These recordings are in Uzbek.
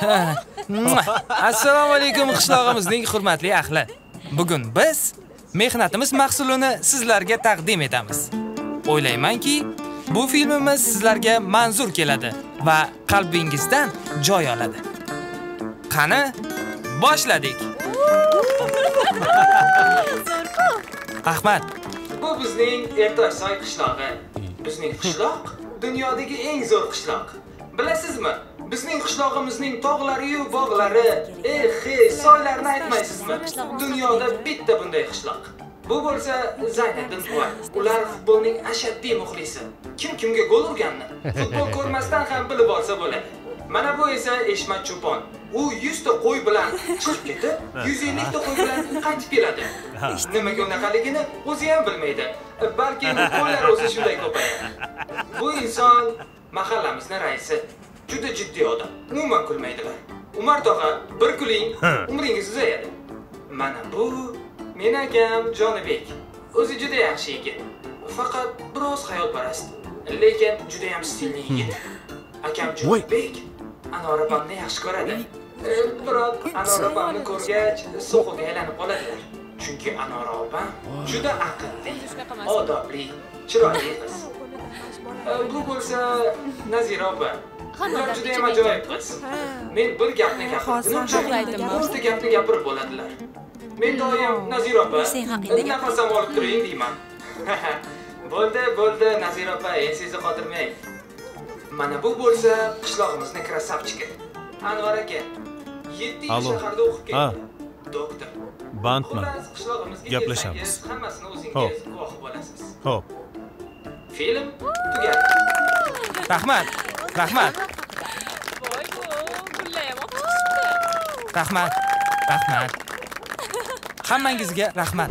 Assalomu alaykum qishlog'imizning hurmatli ahli. Bugun biz mehnatimiz mahsulini sizlarga taqdim etamiz. O'ylaymanki, bu filmimiz sizlarga manzur keladi va qalbingizdan joy oladi. Qani, boshladik. Ahmad, bu bizning Ertoshsoy qishlog'i. Bizning qishloq dunyodagi eng zo'r qishloq. Bilasizmi? Bizning qishlog'imizning tog'lari-yu bog'lari, soylarni aytmaysizmi? Dunyoda bitta bunday qishloq. Bu bo'lsa Zayniddin buva. Ular futbolning ashaddiy muxlisi. Kim-kimga gol urganini futbol ko'rmasdan ham bilib olsa bo'ladi. Mana bu esa Eshmat Cho'pon. U 100 ta qo'y bilan chiqib ketib, 150 ta qo'y bilan qaytib keladi. Nimaga unaqaligini o'zi ham bilmaydi. Balki qo'ylar o'zi shunday ko'payadi. Bu inson mahallamizning raisi. Juda jiddiy odam. Umuman kulmaydilar. Umar tog'a, bir kuling, umringiz uzayadi. Mana bu men akam Jonibek. O'zi juda yaxshi yigit. Faqat biroz hayolparast, lekin juda ham stilli yigit. Akam Jonibek Anor opamni yaxshi ko'radi. Biroq Anor opamni ko'rgach, so'qqiga aylanib qoladilar. Chunki Anor opam juda aqlli, odobli, chiroyli qiz. Bu bo'lsa Nazira opa. Ular juda ham ajoyib qiz. Men bir gapni gapirdim, o'nta gapni gapirib bo'ladilar. Men doim Nazira opa, nafasim olib turing deyman. Bo'ldi, Nazira opa, sizni qotirmang. Mana bu bo'lsa qishlog'imizning krasavchiki. Anvar aka, 7 yil shaharda o'qib ketdi. Doktor. Bandman. Gaplashamiz. Hammasini o'zingiz guvoh bo'lasiz. Xo'p. Film tugadi. Rahmat. Rahmat. Hammangizga rahmat.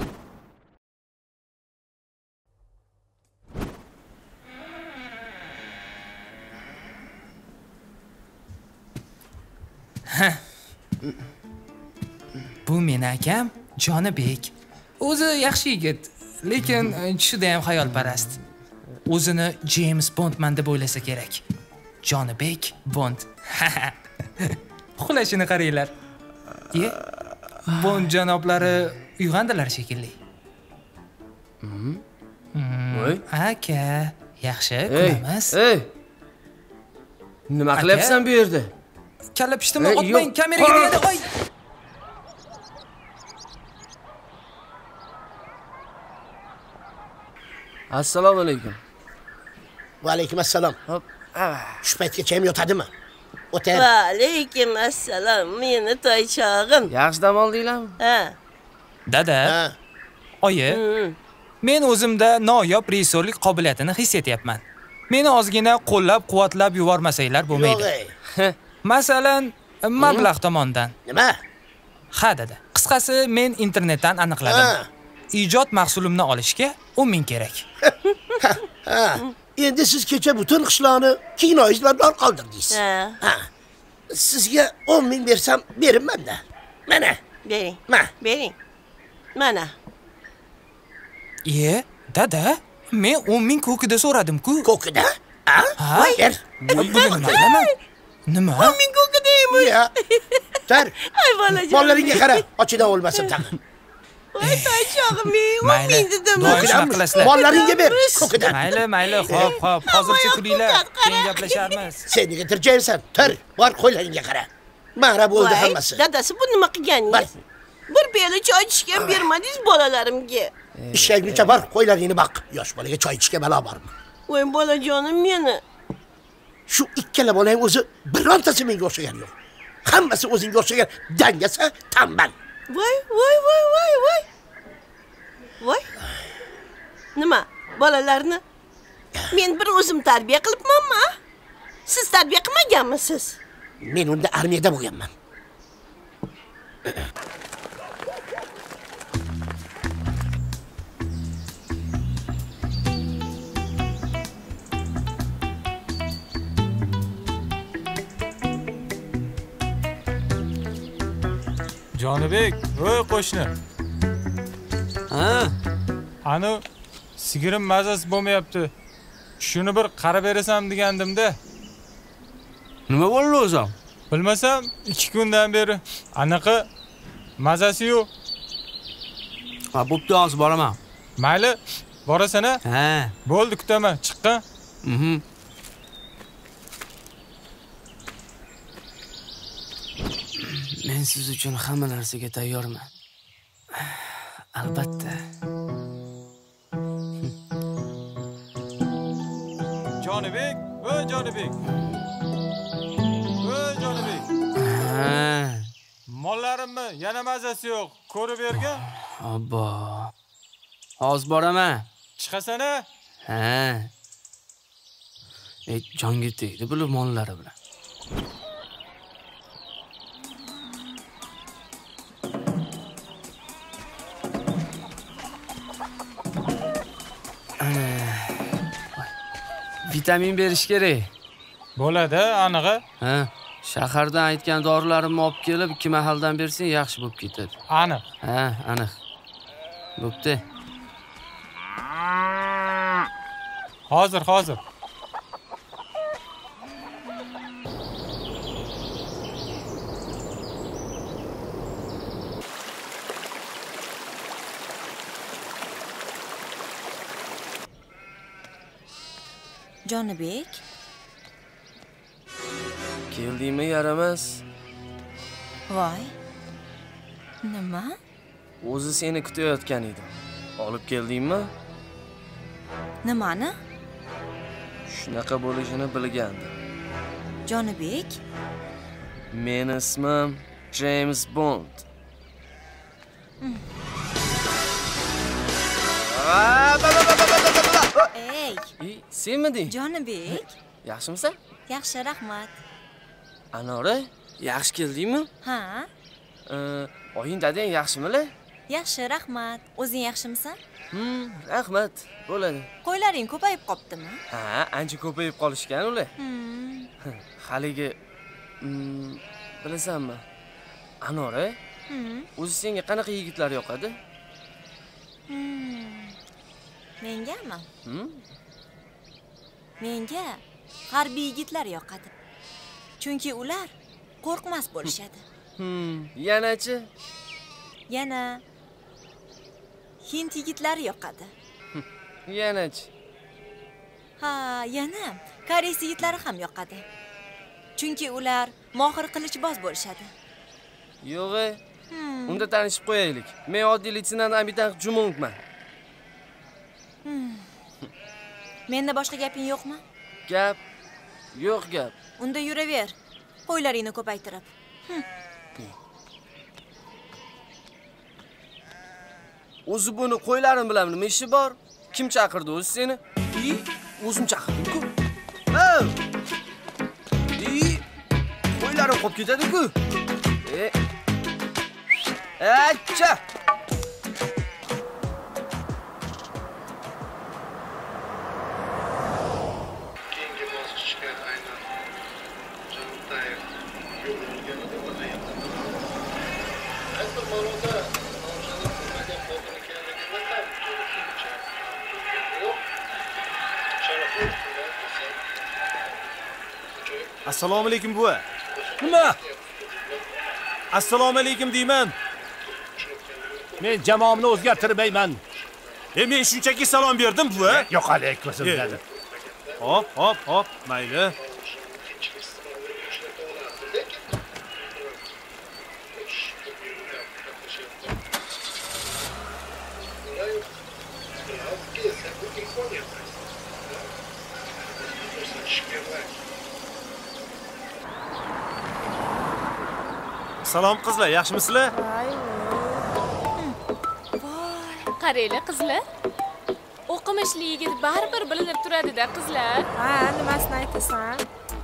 Bu meni akam Jonibek. O'zi yaxshi yigit, lekin juda ham xayolparast. O'zini James Bondman deb o'ylasa kerak. Jonibek Bond. Xulashini qaranglar. Bond janoblari uyg'ondilar shekilli. Voy, aka, yaxshi ko'ramiz. Nima qilyapsan bu yerda? Kalla pishtimi, otmang, kameraga tegadi. Voy. Assalomu alaykum. Va alaykum assalom. Hop. Shu paytgacha ham yotadimi? O'tar. Va alaykum assalom. Meni toychog'im. Yaxshi dam oldinglarmi? Ha. Dada. Oyi. Men o'zimda noyob rejissyorlik qobiliyatini his etyapman. Meni ozgina qo'llab-quvvatlab yubormasanglar bo'lmaydi. Masalan, mablag' tomonidan. Nima? Ha, dada. Qisqasi, men internetdan aniqladim. Ijod mahsulimni olishga 10 ming kerak. Endi siz kecha butun qishloqni kinoizlar bilan qoldirdingiz. Ha. Sizga 10 ming bersam berimman-da. Mana. Bering. Bering. Mana. Dada, men 10 ming ko'kida so'radim-ku. Ko'kida? Ha? Ber. Nima? 10 ming ko'kidaymi? Ya. Tar. Ay bolajon. Bollaringga qara, ochidan o'lmasin tag'in. Voy toychog'im, men 10 ming dedim. Bollaringga ber, ko'kida. Mayli, xo'p, hozircha kulinglar, keyin gaplasharmiz. Sen nega tirjaysan? Tur, bor qo'ylaringga qara. Mana bo'ldi hammasi. Dadasi bu nima qilganingiz? Bir piyola choy ichishga bermadingiz bolalarimga. Ishlayguncha bor, qo'ylaringni boq. Yosh bolaga choy ichishga balo bormi? Voy bolajonim meni. Shu ikkala bolang o'zi birontasi menga o'xshagan yo'q. Hammasi o'zingga o'xshagan dangasa, tambal. Voy. Nima? Bolalarni men bir o'zim tarbiya qilibmanmi? Siz tarbiya qilmaganmisiz? Men unda armiyada bo'lganman. Jonibek, voy qo'shni. Ha? Ani sigirim mazasi bo'lmayapti. Shuni bir qarab berasan degandim-da. Nima bo'ldi o'zim? Bilmasam 2 kundan beri anaqa mazasi yo'q. Ha, bo'pti, hozir boraman. Mayli, borasan-a? Ha. Bo'ldi, kutaman. Chiqqan. Men siz uchun hamma narsaga tayyorman. Albatta. Jonibek, Jonibek. Jonibek. Ha. Mollarimni yana mazasi yo'q. Ko'rib bergan. Obbo. Hozir boraman. Chiqasana. Ha. Jonga tegdi bular mollari bilan. Vitamin berish kerak. Bo'ladi, aniqi. Ha, shahardan aytgan dorilarimni olib kelib 2 mahaldan bersang yaxshi bo'lib ketadi. Aniq. Ha, aniq. Bo'pti. Hozir. Jonibek. Keldingmi yaramas? Voy. Nima? O'zi seni kutayotgan edim. Olib keldingmi? Nimani? Shunaqa bo'lishini bilgandim. Jonibek. Meni ismim James Bond. Ey, senmiding? Jonibek. Yaxshimisan? Yaxshi, rahmat. Anora, yaxshi keldingmi? Ha? Oying dadang yaxshimilar? Yaxshi, rahmat. O'zing yaxshimisan? Rahmat. Bo'ladi. Qo'ylaring ko'payib qoptimi? Ha, ancha ko'payib qolishgan ular. Haligi bilasanmi? Anora, o'zi senga qanaqa yigitlar yoqadi? Mengami? Menga harbiy yigitlar yoqadi. Chunki ular qo'rqmas bo'lishadi. Yanachi? Yana Hind yigitlari yoqadi. Yanachi? Ha, yana koreys yigitlari ham yoqadi. Chunki ular mohir qilichboz bo'lishadi. Yo'q. Unda tanishib qo'yaylik. Men oddiy leytenant Amitan Jumongman. Menda boshqa gaping yo'qmi? Gap? Yo'q gap. Unda yuraver. Qo'ylaringni ko'paytirib. O'zi buni qo'ylarim bilan nima ishi bor? Kim chaqirdi o'zi seni? O'zim chaqirdim-ku. Qo'ylarim qolib ketadi-ku. Acha! Keyingi bosqichga aynan Jontayev yo'l olganida o'zayapti. Ayni ma'noda nomzodi qilmagan xodimi ekanligini ham to'g'richa yo'q. Sharafli Assalomu alaykum buva. Nima? Assalomu alaykum deyman. Men jamoamni o'zgartirmayman. Men shunchaki salom berdim buva. Yo'q alaykum dedi. Hop, mayli. Salom qizlar, yaxshimisizlar? Voy, qaranglar qizlar. O'qimishli yigit baribir bilinib turadi-da qizlar. Ha, nimasini aytasan?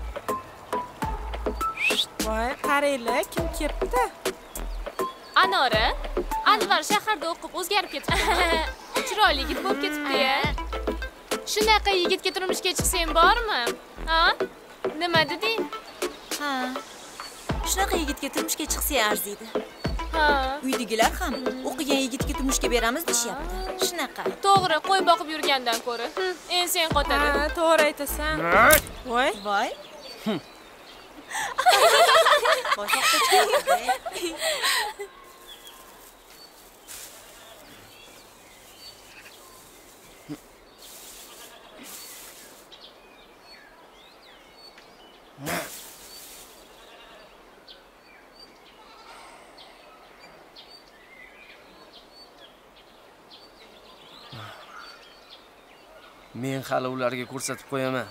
Voy, qaranglar, kim kelibdi? Anora, Anvar shaharda o'qib o'zgarib ketibdi. Chiroyli yigit bo'lib ketibdi-ya. Shunaqa yigitga turmushga chiqsang bormi? Ha? Nima deding? Ha. Shunaqa yigitga turmushga chiqsa arziydi. Ha. Uydagilar ham o'qigan yigitga turmushga beramiz deyapti. Shunaqa. To'g'ri, qo'y boqib yurgandan ko'ra. Ensang qotadi. Ha, to'g'ri aytasan. Voy. Boshaqda chiqadi. Men hali ularga ko'rsatib qo'yaman.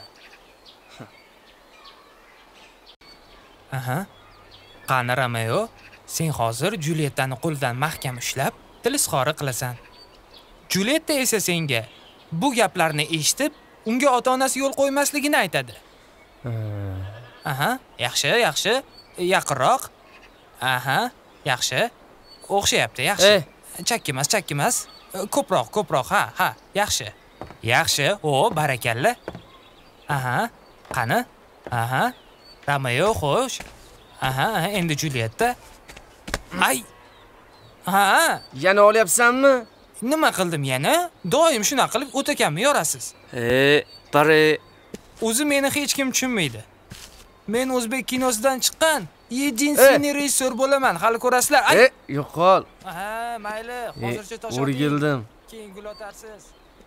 Aha. Qani Romeo, sen hozir Juliettani qo'lidan mahkam ushlab, tilsxori qilasan. Julietta esa senga bu gaplarni eshitib, unga ota-onasi yo'l qo'ymasligini aytadi. Aha, yaxshi, yaxshi. Yaqinroq. Aha, yaxshi. O'xshayapti, yaxshi. Chakkimas. Ko'proq, ha, yaxshi. Yaxshi, barakalla. Aha, qani? Aha. Romeo, xo'sh. Aha, endi Julietta. Ay. Ha. Yana olyapsanmi? Nima qildim yana? Doim shuna qilib o'takamni yorasiz. Pare. O'zi meni hech kim tushunmaydi. Men o'zbek kinosidan chiqqan единственный rejissor bo'laman. Hali ko'rasizlar. Yo'qol. Aha, mayli. Hozircha toshab. O'rgildim. Keyin gul otarsiz.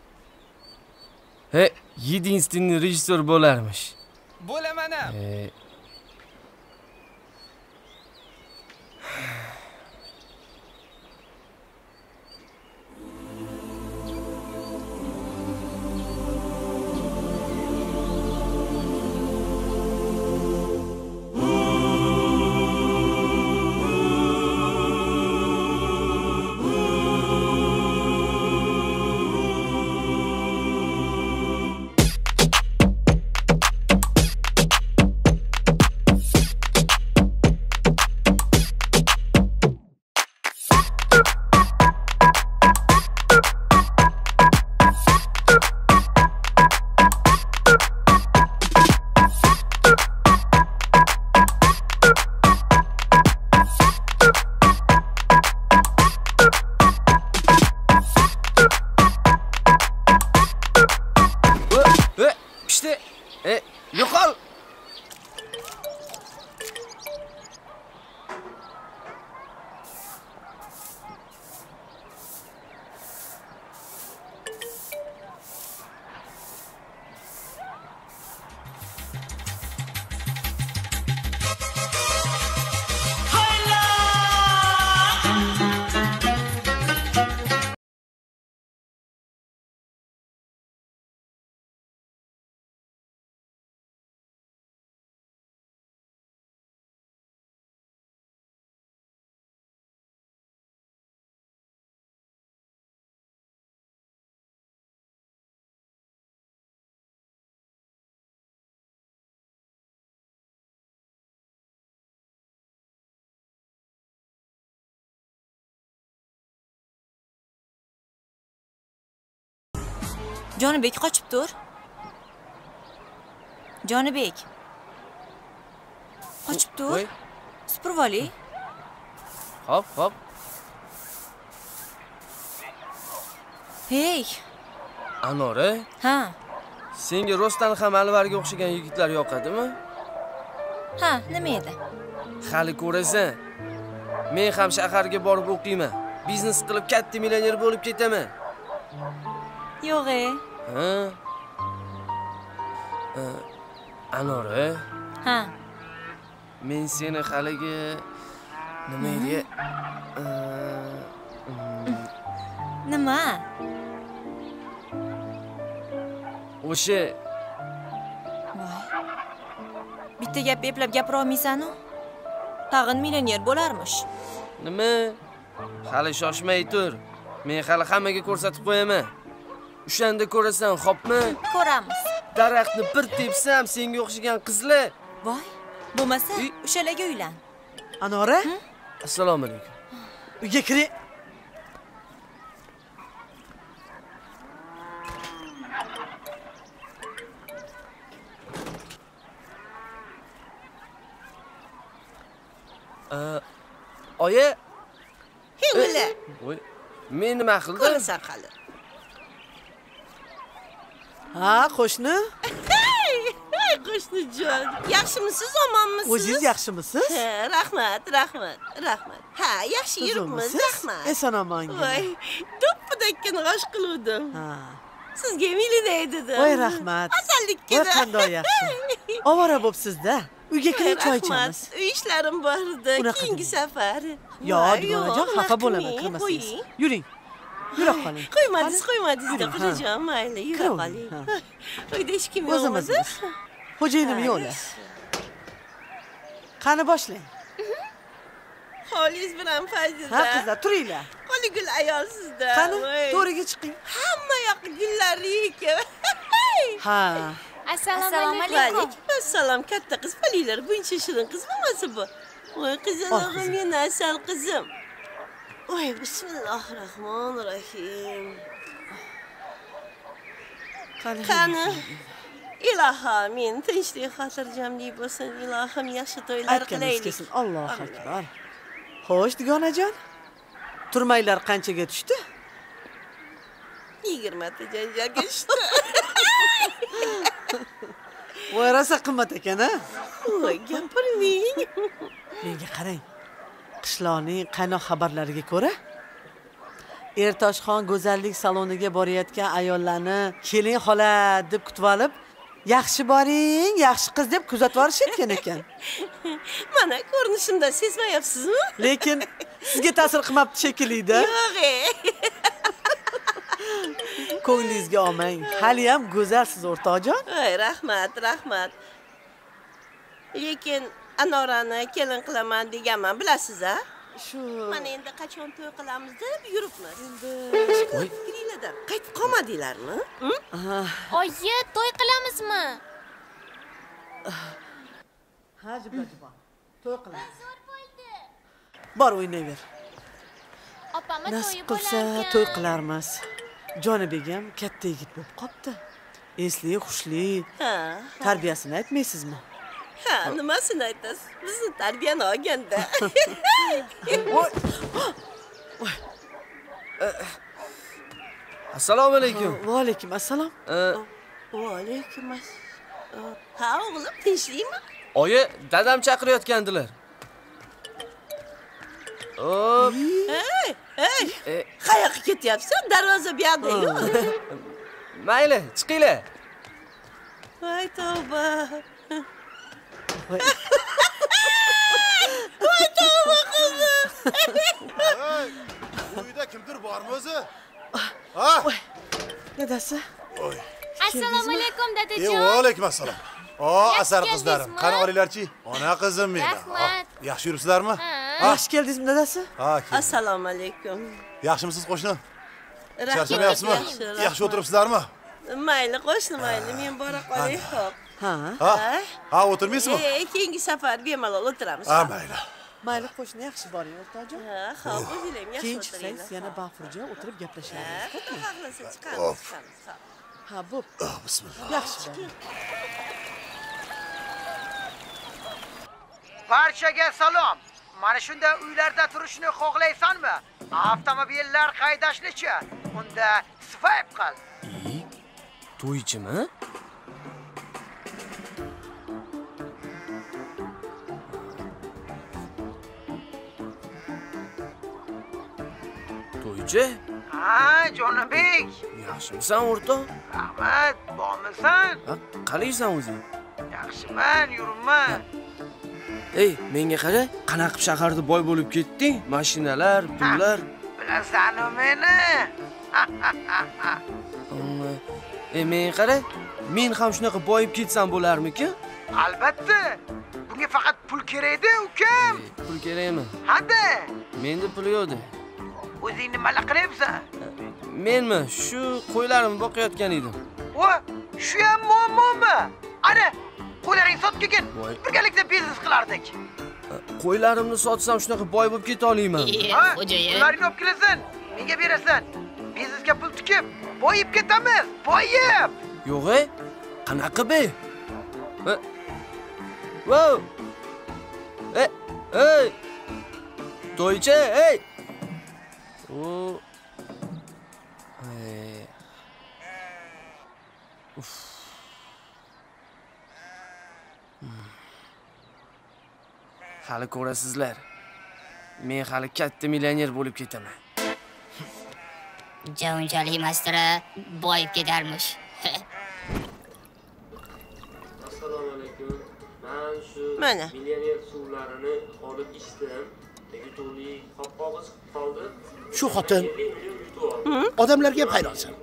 Единственный rejissor bo'larmish. Bo'laman ham. Yo'qol. Jonibek qochib tur. Jonibek. Qochib tur. Supurib oling. Hop. Hey. Anora? Ha. Senga rostdan ham Alvarga o'xshagan yigitlar yoqadimi? Ha, nima edi? Hali ko'rasan. Men ham shaharga borib o'qiyman. Biznes qilib katta millioner bo'lib ketaman. Yo'q-e. Anora? Ha. Men seni haligi nima edi? Nima? O'sha. Voy. Bitta gap eplab gapira olmaysan-ku? Tag'in millioner bo'larmish. Nima? Hali shoshmay tur. Men hali hammaga ko'rsatib qo'yaman. O'shanda ko'rasan, xo'pmi? Ko'ramiz. Daraxtni bir tepsam, senga o'xshagan qizlar. Voy, bo'lmasa, o'shalarga uylan. Anora? Assalomu alaykum. Uyga kiring. Oyi. Hingli. Voy, men nima qildim? Ko'rasan hali. Ha, qo'shni? Qo'shni. qo'shnijon. Yaxshimisiz, omonmisiz? O'zingiz yaxshimisiz? Rahmat. Ha, yaxshi yuribmiz, rahmat. Eson-omonga. Voy, do'ppidakkina g'osh qiluvdim. Ha. Sizga milida dedim. Voy, rahmat. Asallikka. Voy, qanday yaxshi. Ovora bo'psiz-da. Uyga kiring, choy ichamiz. Uy ishlarim bor edi. Keyingi safar. Yo'q, dugonajon, xafa bo'laman, kirmasangiz. Yuring. Yura qoling. Qo'ymadingiz-da, qudajon, mayli, yura qoling. Uyda hech kim yo'qmi? Xo'jayinim yo'qlar. Qani boshlang. Xolingiz bilan Fayziza. Ha, qizlar, turinglar. Qo'li gul ayolsizda. Qani, to'riga chiqing. Hamma yoq gullarlik. Ha. Assalomu alaykum. Assalom, katta qiz Falilar. Buncha shirin qiz bo'lmasa bu. Voy, qizaloqim, meni asal qizim. Voy, bismillahirrohmanirrohim. Qani. Ilohim, men tinchlik, xotirjamlik bo'lsin. Ilohim, yaxshi to'ylar qilaylik. Allohu akbar. Xo'sh, dugonajon. Turmaylar qanchaga tushdi? 20 ta janjalga tushdi. Voy, rosa qimmat ekan-a? Voy, gapirmang. Menga qarang. Qishloqning qaynoq xabarlariga ko'ra, Ertoshxon go'zallik saloniga borayotgan ayollarni keling xola deb kutib olib, yaxshi boring, yaxshi qiz deb kuzatib yorishayotgan ekan. Mana ko'rinishimda sezmayapsizmi? Lekin sizga ta'sir qilmabdi shekilli-da. Yo'q. Ko'nglingizga olmang. Hali ham go'zalsiz, o'rtoqjon. Voy, rahmat. Lekin Anorani kelin qilaman deganman, bilasiz-a? Shu. Mana endi qachon to'y qilamiz deb yuribmiz. Voy, fikringlardan qaytib qolmadinglarmi? Oyi, to'y qilamizmi? Ha, jibba. To'y qilamiz. Zo'r bo'ldi. Bor, o'ynayver. Opamni to'yi Nasib qilsa to'y qilarmiz. Jonibegam katta yigit bo'lib qopti. Esli, xushli. Tarbiyasini aytmaysizmi? Ha, nimasini aytasiz? Bizni tarbiyani olganda. Assalomu alaykum. Va alaykum assalom. Va alaykum assalom. Ha, o'g'lim, tinchlikmi? Oyi, dadam chaqirayotgandilar. Hop. Hey. Qayoqqa ketyapsan? Darvoza bu yoqda-yu. Mayli, chiqinglar. Voy, tavba. Uyda kimdir bormi o'zi? Ha? Dadasi. Assalomu alaykum dadajon. Va alaykum assalom. Asar qizlarim, qani olinglarchi? Ona qizim meni. Rahmat. Yaxshi yuribsizlarmi? Yaxshi keldingizmi dadasi? Ha, Assalomu alaykum. Yaxshimisiz qo'shni? Rahmat. Charchamayapsizmi? Yaxshi o'tiribsizlarmi? Mayli, qo'shni, mayli. Men bora qolay, xo'p. Ha, o'tirmaysizmi? Keyingi safar bemalol o'tiramiz. Ha, mayli. Mayli, qo'shni, yaxshi boring, o'rtoqjon. Ha, xo'p, o'zinglar yaxshi Keyin o'tiringlar. chiqsangiz yana bafurja o'tirib gaplashamiz. Xudo xohlasa chiqamiz. Ha, bo'p. Bismillah. Yaxshi boring. Barchaga salom. Mana shunday uylarda turishni xohlaysanmi? Avtomobillar haydashni-chi? Unda swipe qil. To'ychimi? To'ychi? Ha, Jonibek. Yaxshimisan, o'rtoq? Rahmat, bormisan? Qalaysan o'zing? Yaxshiman, yuribman. Ey, menga qara, qanaqa shaharda boy bo'lib ketding? Mashinalar, pullar. Bilasanmi meni? Menga qara, men ham shunaqa boyib ketsam bo'larmikin? Albatta. Bunga faqat pul kerak-da, ukam. Pul kerakmi? Hada. Menda pul yo'q-da. O'zing nima qilyapsan? Menmi? Shu qo'ylarimni boqayotgan edim. Voy, shu ham muammomi? Ana, qo'ylaring sotgin. Birgalikda biznes qilardik. Qo'ylarimni sotsam shunaqa boy bo'lib keta olmayman. Ha, ularni olib kelasan, menga berasan. Biznesga pul tikib, boyib ketamiz. Boyib. Yo'q-e? Qanaqa be? Wow! Hey! To'ychi, hey! Hali ko'rasizlar. Men hali katta millioner bo'lib ketaman. Unchalik emasdir, boyib ketarmish. Assalomu alaykum. Men shu Mana. millioner suvlarini olib ichdim. Yutuqli qopqog'i qoldi. Shu xotin odamlarga ham hayronsan.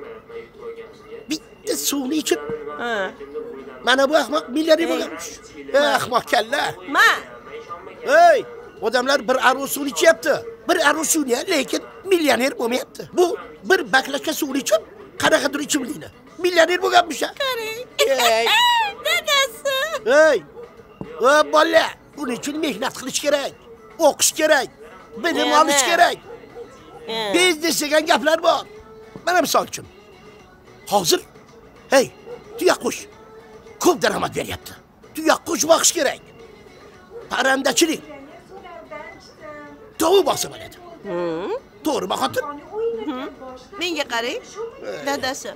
Bitta suvni ichib, mana bu ahmoq millioner bo'lganmish. Ahmoq kallar. Ey, odamlar bir aruz suvni ichyapti. Bir aruz suvni, lekin millioner bo'lmayapti. Bu bir baklashka suvni ichib, qanaqadir ichimlikni millioner bo'lganmish. Qarang. Ey, Dadasi. ey, bola, buning uchun mehnat qilish kerak, o'qish kerak, bilim olish kerak. Biznes degan gaplar bor. Mana misol uchun. Hozir, hey, tuyaqush ko'p daromad beryapti. Tuyaqush boqish kerak. Parandachilik. Tovuq boqsa bo'ladi. To'g'rimi xotin? Menga qarang, dadasi.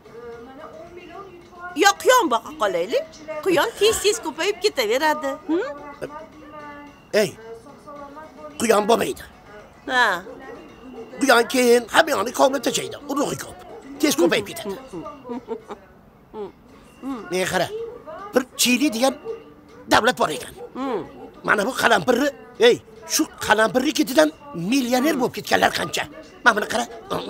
Yo quyon boqa qolaylik. Quyon tez-tez ko'payib ketaveradi. Ey, quyon bo'lmaydi. Ha. Quyon keyin hamyonni qovlab tashlaydi. Urug'i ko'p. Tez ko'payib ketadi. Men qara, bir chili degan davlat bor ekan. Mana bu qalampirni, ey, shu qalampirni ketidan millioner bo'lib ketganlar qancha. Mana buni qara.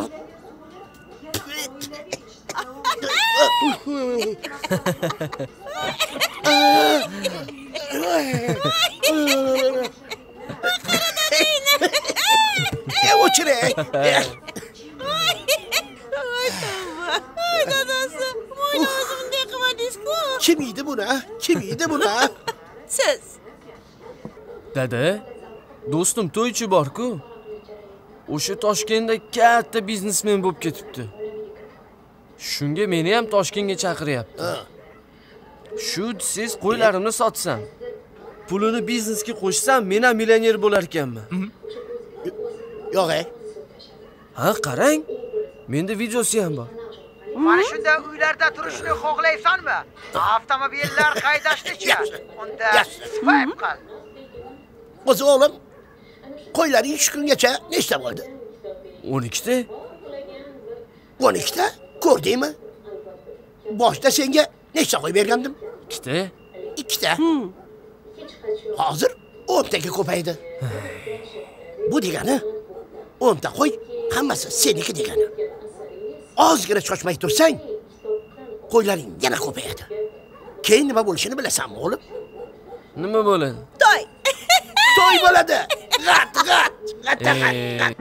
O'chiray. Ay dadasi, mo'yni o'zimday qilmadingiz-ku. Kim yedi buni? Kim yedi buni? Siz. Dada, do'stim to'ychi bor-ku. O'sha Toshkentda katta biznesmen bo'lib ketibdi. Shunga meni ham Toshkentga chaqiryapti. Shu siz qo'ylarimni sotsam, pulini biznesga qo'shsam, men ham millioner bo'lar ekanman. Yo'q, ey. Ha, qarang. Menda videosi ham bor. Mana shunda uylarda turishni xohlaysanmi? Avtomobillar haydashni-chi? Unda swipe qil. O'zi o'g'lim, qo'ylaring shu kungacha nechta bo'ldi? 12 ta. 12 ta? Ko'rdingmi? Boshda senga nechta qo'y bergandim? 2 ta. 2 ta. Hozir 10 taga ko'paydi. Bu degani 10 ta qo'y hammasi seniki degani. Ozgina cho'chmay tursang, qo'ylaring yana ko'payadi. Keyin nima bo'lishini bilasanmi, o'g'lim? Nima bo'ladi? To'y. To'y bo'ladi. G'at.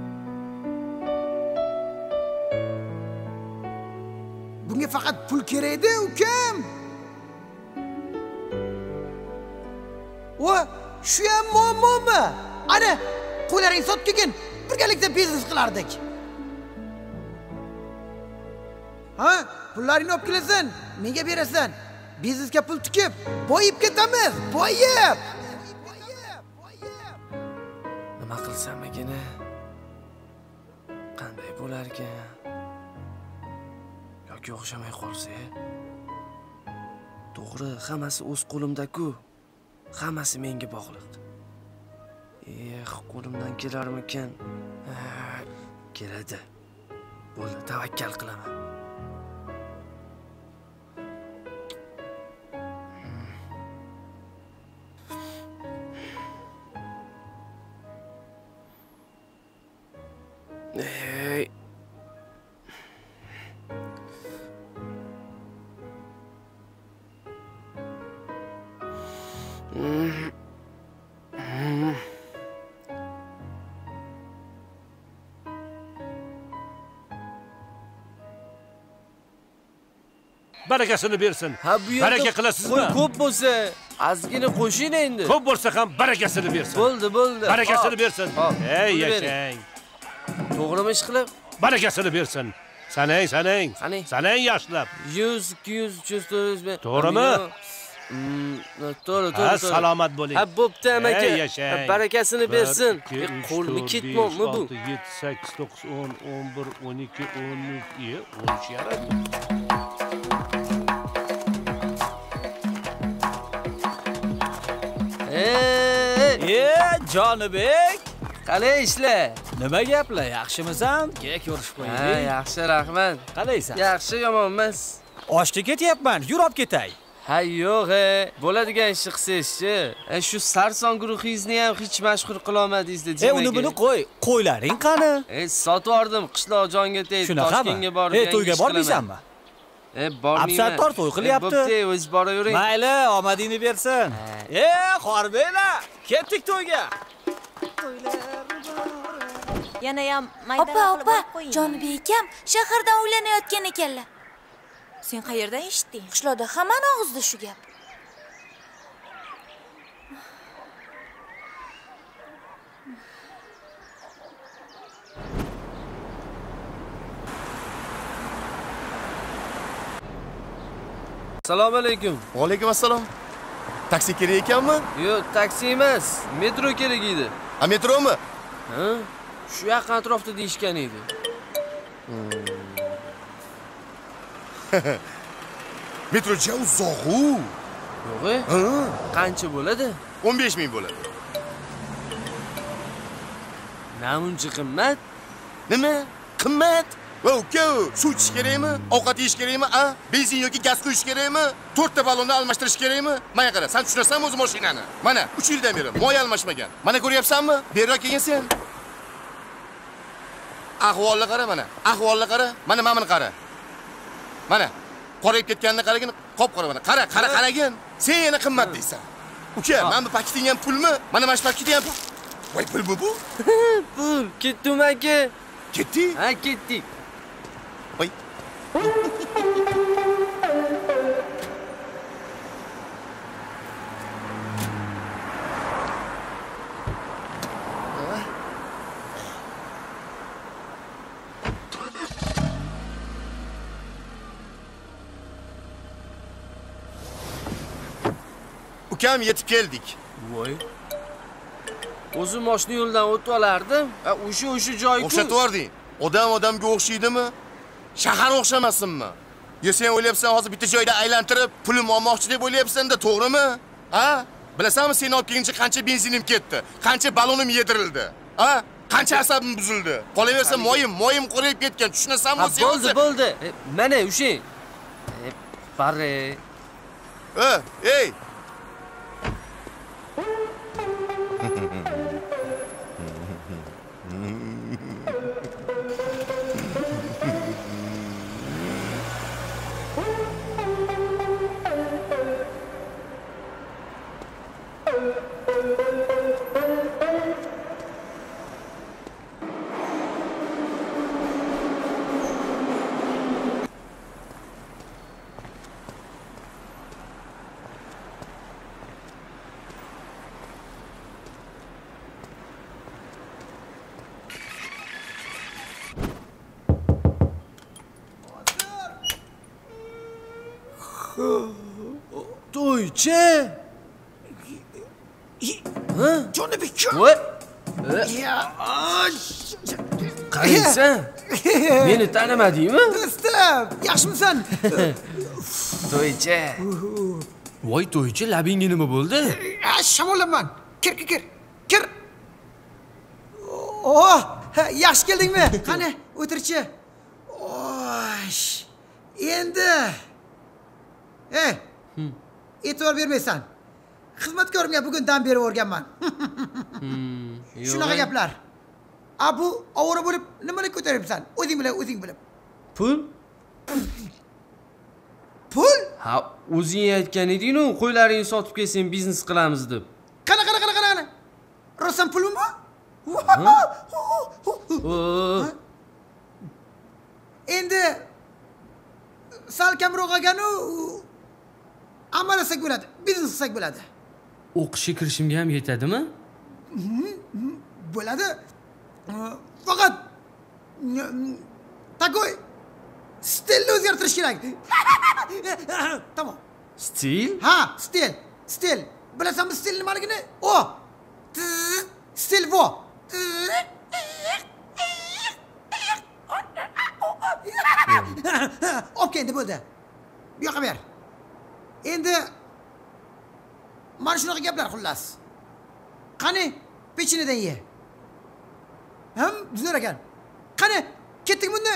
Bunga faqat pul kerak-edi, ukam. Va shu ham muammomi? Ana, qo'ylaring sotgin, birgalikda biznes qilardik. Ha, pullaringni olib kelasan, menga berasan. Biznesga pul tikib, boyib ketamiz, boyib. Nima qilsam ekan? Qanday bo'lar ekan? Yoki o'xshamay qolsa? To'g'ri, hammasi o'z qo'limda-ku. Hammasi menga bog'liq. Qo'limdan kelarmikan? Keladi. Bo'ldi, tavakkal qilaman. Barakasini bersin. Ha, bu yerda baraka qilasizmi? Qo'y ko'p bo'lsa, ozgina qo'shing endi. Ko'p bo'lsa ham barakasini bersin. Bo'ldi. Barakasini bersin. Ey, yashang. To'g'rimi ish qilib? Barakasini bersin. Sanang. Sanang yaxshilab. 100, 200, 300, 400. To'g'rimi? To'g'ri. Salomat bo'ling. Ha, bo'pti amaki. Yashang. Barakasini bersin. Qo'lni ketmoqmi bu? 7, 8, 9, 10, 11, 12, 13, 13 yaradi. Jonibek. Qalay ishlar? Nima gaplar? Yaxshimisan? Kerak ko'rishib qo'yaylik. Ha, yaxshi, rahmat. Qalaysan? Yaxshi, yomon emas. Ochga ketyapman. Yur olib ketay. Ha, yo'q, bo'ladigan ishni qilsangiz-chi. Shu sarson guruhingizni ham hech mashhur qila olmadingiz-da, demak. Uni buni qo'y. Qo'ylaring qani? Sotib yubordim, qishloq jonga tegib, Toshkentga borib. To'yga bormaysanmi? Bormayman. Absattor to'y qilyapti. Bo'pti, o'z boravering. Mayli, omadingni bersin. Xorbeylar, ketdik to'yga. Yana ham mayda opa, Jonibekam shahardan uylanayotgan ekanlar. Sen qayerdan eshitding? Qishloqda hammaning og'zida shu gap. Assalomu alaykum. Va alaykum assalom. Taksi kerak ekanmi? Yo'q, taksi emas, metro kerak edi. A metromi? Ha? Shu yaqin atrofda deyishgan edi. Metro juda uzoq-ku. Yo'q-e? Qancha bo'ladi? 15 ming bo'ladi. Namuncha qimmat? Nima? Qimmat? Va uka, suv ichish kerakmi? Ovqat yeyish kerakmi? Benzin yoki gaz quyish kerakmi? 4 ta ballonni almashtirish kerakmi? Mana qara, sen tushunarsanmi o'z mashinani? Mana 3 yildan beri moya almashmagan. Mana ko'ryapsanmi? Beriroq kelgan sen. Ahvolni qara mana. Ahvolni qara. Mana mamini qara. Mana qorayib ketganini qaragin, qop-qora mana. Qara, qaragin. Sen yana qimmat deysan. Uka, men bu paketing ham pulmi? Mana mana shu paketing ham pul. Voy, pul bu? Pul. Ketdim aka. Ketdik? Ha, ketdik. Voy. Ukam yetib keldik. Voy. O'zim mashina yo'ldan o'tib olardim. O'sha joyga o'xshatib yording. Odamga o'xshaydimi? Shahar o'xshamasinmi? Yo sen o'ylayapsan hozir bitta joyda aylantirib, pulim olmoqchi deb o'ylayapsan-da, to'g'rimi? Ha? Bilasanmi sen olib kelguncha qancha benzinim ketdi? Qancha ballonim yedirildi? Ha? Qancha asabim buzildi? Qolaversa moyim qorayib ketgan. Tushunasanmi sen? Bo'ldi. Mana o'sha. Pare. Ey. To'ychi. Jonibekjon. Voy. Qaraysan? Meni tanimadingmi? Do'stim, yaxshimisan? To'ychi. Voy to'ychi, labingga nima bo'ldi? Shamollaman. Kir. Oh, yaxshi keldingmi? Qani, o'tirchi. Osh. Endi. E'tibor bermaysan. Xizmatkorimga bugun dam berib o'rganman. Shunaqa gaplar. Bu ovora bo'lib nimalar ko'taryapsan? O'zing bilib. Pul? Pul? Ha, o'zing aytgan eding-ku, qo'ylaringni sotib kelsang biznes qilamiz deb. Qana. Rostan pulmi? Endi sal kamroq olganu amal qilsak bo'ladi, biznes qilsak bo'ladi. O'qishga kirishimga ham yetadimi? Bo'ladi. Faqat takoy stilni o'zgartirish kerak. Tamam. Stil? Ha, stil. Bilasanmi stil nimaligini? Stil bu. Okey, endi bo'ldi. Bu yoqqa ber. Endi mana shunaqa gaplar xullas. Qani, pechinidan ye. Ham zo'r ekan. Qani, ketdik bunda.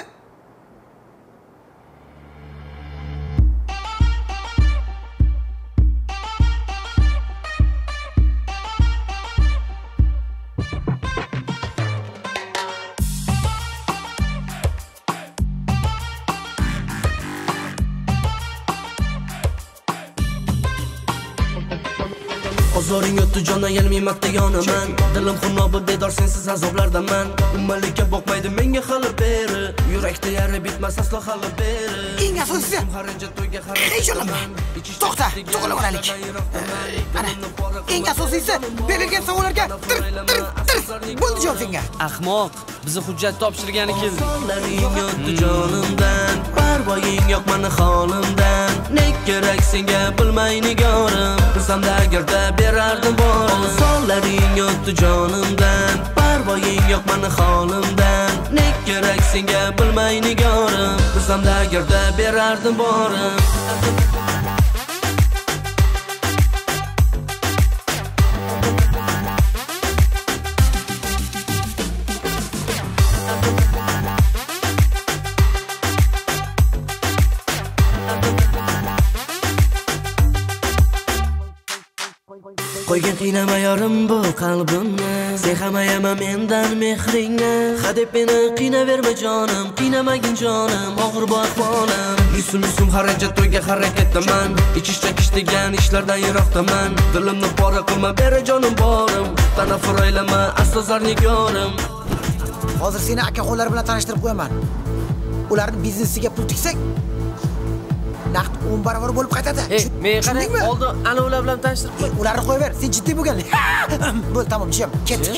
Ozoring o'tdi jondan yelmayapti yonaman. Dilim xunobi bedor sensiz azoblardaman. Ummalikka boqmaydi menga hali beri. Yurakda yari bitmas aslo hali beri. Eng asosiysi hech yo'laman. To'xta, to'g'rilab olaylik. Ana, eng asosiysi berilgan savollarga bo'ldi javob senga. Ahmoq, bizni hujjat topshirgani keldi. Sonlaring o'tdi jonimdan, parvoying yo'q meni holimdan. Ne kerak senga bilmay nigorim. Bilsam-da agarda berardim borim. Sonlaring o'tdi jonimdan, parvoying yo'q meni holimdan. Ne kerak senga bilmay nigorim. Bilsam-da agarda berardim borim. Qo'ygan qiynama yorim bu qalbimni. Sen ham ayama mendan mehringni. Hadeb meni qiynaverma jonim, qiynamagin jonim, og'ir bu ahvolim. Yusum harakat to'yga harakatdaman. Ichish chakish degan ishlardan yiroqdaman. Dilimni pora qilma, bera jonim borim. Tanaffur aylama, aslo zarnigorim. Hozir seni aka qo'llari bilan tanishtirib qo'yaman. Ularning biznesiga pul tiksak, naqd 10 barobar bo'lib qaytadi. Men qani oldin ana ular bilan tanishtirib qo'y. Ularni qo'yaver, sen jiddiy bo'lganlik. Bo'l, tamom, jim, ketdik.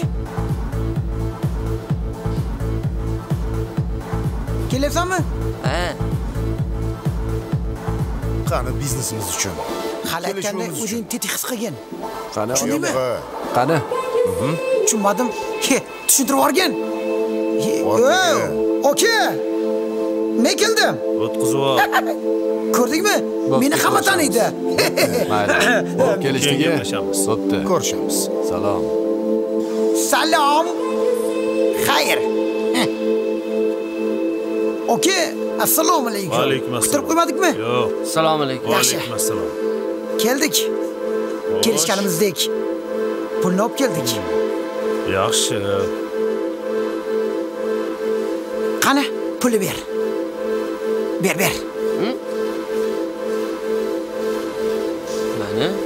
Kelyapsanmi? Ha. Qani biznesimiz uchun. Hali aytganda o'zing tetik his qilgin. Qani tushundingmi? Qani? Tushunmadim. Tushuntirib yuborgin. Okey. Men keldim. O'tkazib ol. Ko'rdingmi? Meni hamma taniydi. Mayli. Bo'p, kelishdik. Bo'pti. Ko'rishamiz. Salom. Salom. Xayr. Okey. Assalomu alaykum. Alaykum assalom. Kutirib qo'ymadikmi? Yo'q. Assalomu alaykum. Alaykum assalom. Keldik. Kelishganimizdek. Pulni olib keldik. Yaxshi. Qani, pulni ber. Ber. Mana.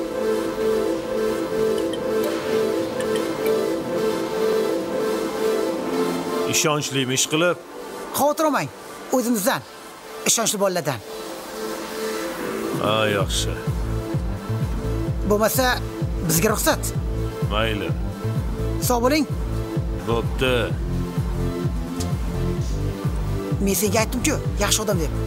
Ishonchli ish qilib. Xavotir olmang. O'zimizdan. Ishonchli bolalardan. Ha, yaxshi. Bo'lmasa, bizga ruxsat. Mayli. Sog' bo'ling. Bo'pti. Men senga aytdim-ku, yaxshi odam deb.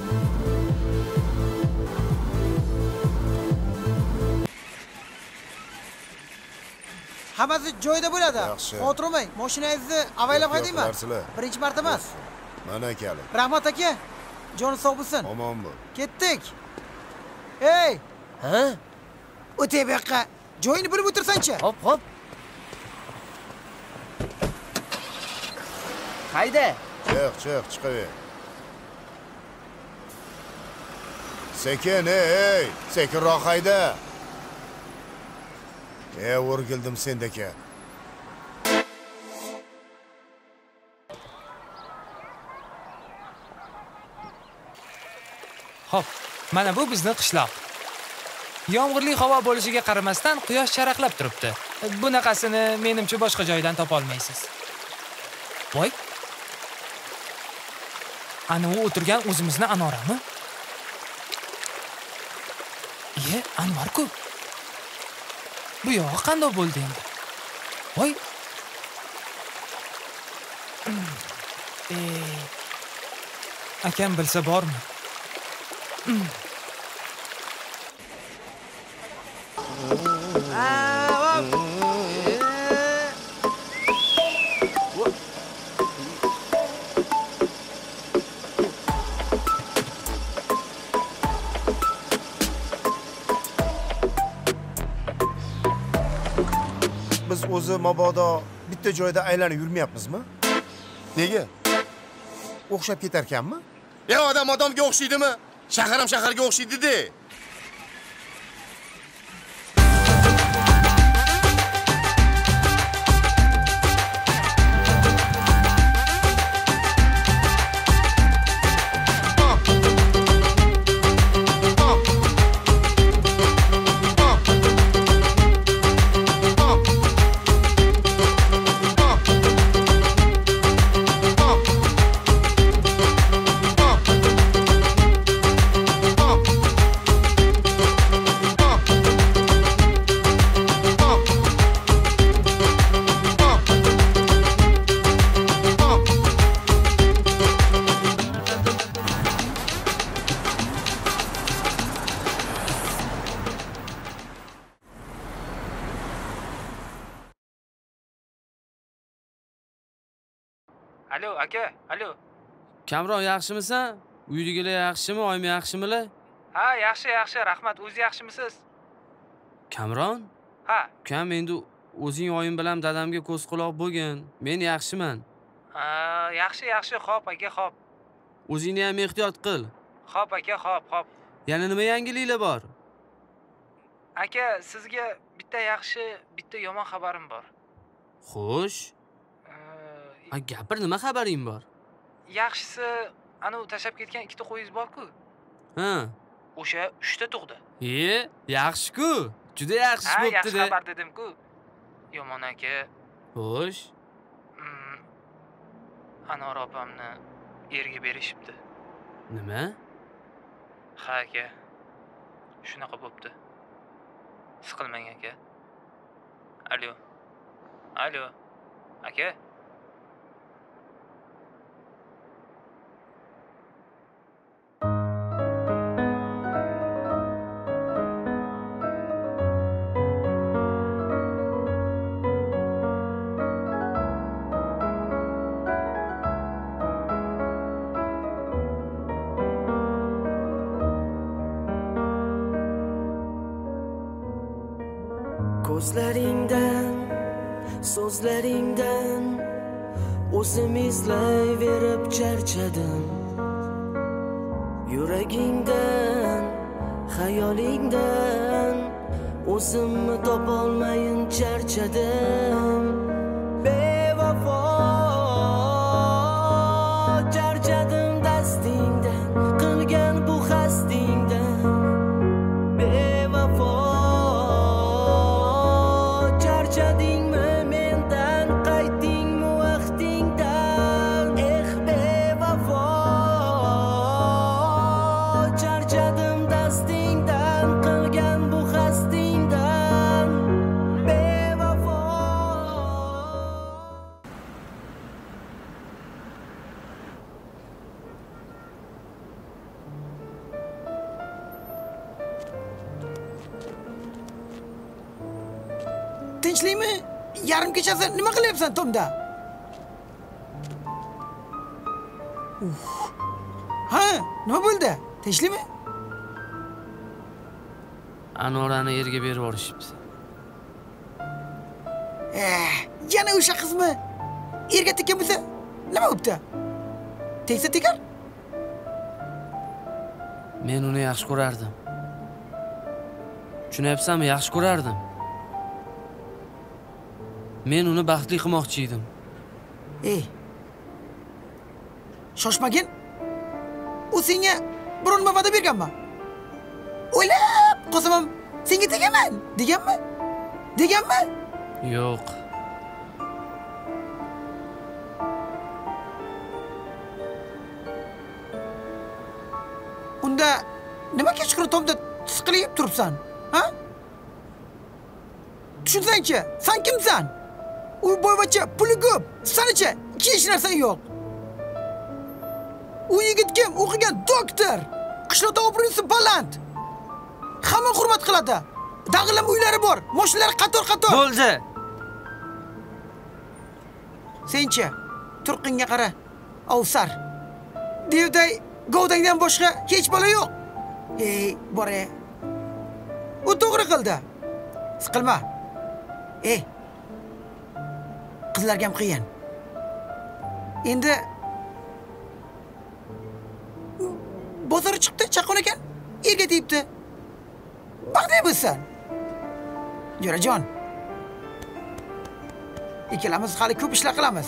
Hammasi joyida bo'ladi. Xavotir olmang. Mashinangizni avaylab haydayman. Birinchi marta emas. Mana akali. Rahmat aka. Joni sog' bo'lsin. Omon bo'l. Ketdik. Ey! Ha? O'tay bu yoqqa. Joyini bilib o'tirsan-chi? Hop. Qayda? Chiq, chiqaver. Sekin, ey, sekinroq hayda. O'rgildim sendaka. Xo'p, mana bu bizning qishloq. Yomg'irli havo bo'lishiga qaramasdan quyosh charaqlab turibdi. Bunaqasini menimcha boshqa joydan topa olmaysiz. Voy. Ana u o'tirgan o'zimizni Anorami? Anvar-ku. Bu yog'i qanday bo'ldi endi? Voy. Akam bilsa bormi? biz o'zi mabodo bitta joyda aylanib yurmayapmizmi? Nega? O'xshab ketar ekanmi? Odam odamga o'xshaydimi? Shahar ham shaharga o'xshaydi-da. Alo, aka, alo. Kamron, yaxshimisan? Uydagilar yaxshimi, oyim yaxshimilar? Ha, yaxshi, rahmat. O'zi yaxshimisiz? Kamron? Ha. Ukam endi o'zing oyim bilan dadamga ko'z quloq bo'lgin. Men yaxshiman. Ha, yaxshi, xo'p, aka, xo'p. O'zingni ham ehtiyot qil. Xo'p, aka, xo'p. Yana nima yangiliklar bor? Aka, sizga bitta yaxshi, bitta yomon xabarim bor. Xo'sh. Gapir, nima xabaring bor? Yaxshisi, ana u tashab ketgan ikkita qo'yingiz bor-ku. Ha. O'sha 3 ta tug'di. Yaxshi-ku. Juda yaxshi bo'pti-da. Yaxshi xabar dedim-ku. Yomon aka. Xo'sh. Anor opamni erga berishibdi. Nima? Ha aka. Shunaqa bo'pti. Siqilmang aka. Alo. Aka. Ko'zlaringdan, so'zlaringdan o'zim izlayverib charchadim. Yuragingdan, xayolingdan o'zimni topolmayin charchadim. Bevafo charchadim dastingdan, qilgan bu hastingdan. Bevafo charchadingmi mendan, qaytdingmi vaqtingdan? Bevafo charchadim dastingdan, qilgan bu hastingdan. Bevafo. Tinchlikmi? Yarim kechasi nima qilyapsan tomda? Ha, nima bo'ldi? Tinchlikmi? Anorani erga berib yuborishibdi. Yana o'sha qizmi? Erga tekkan bo'lsa, nima bo'pti? Teksa tekar? Men uni yaxshi ko'rardim. Tushunyapsanmi? Yaxshi ko'rardim. Men uni baxtli qilmoqchi edim. Shoshmagin. U senga biron nima va'da berganmi? O'ylab qo'sam senga tegaman deganmi? Yo'q. Unda nima kechqurun tomda siqilib turibsan? Ha? Tushunsan-chi, sen kimsan? U boyvachcha, puli ko'p, sanicha hech narsa yo'q. U yigit kim? O'qigan doktor. Qishloqda obro'si baland. Hamma hurmat qiladi. Dag'illam uylari bor, mashinalari qator-qator. Bo'ldi. Senchi, turqinga qara. Ovsar. Devday govdangdan boshqa hech bola yo'q. Bora. U to'g'ri qildi. Siqilma. qizlarga ham qiyin. Endi bozor chiqdi, chaqqon ekan, erga tegibdi. Baxtli bo'lsan. Jo'rajon. Ikkalamiz hali ko'p ishlar qilamiz.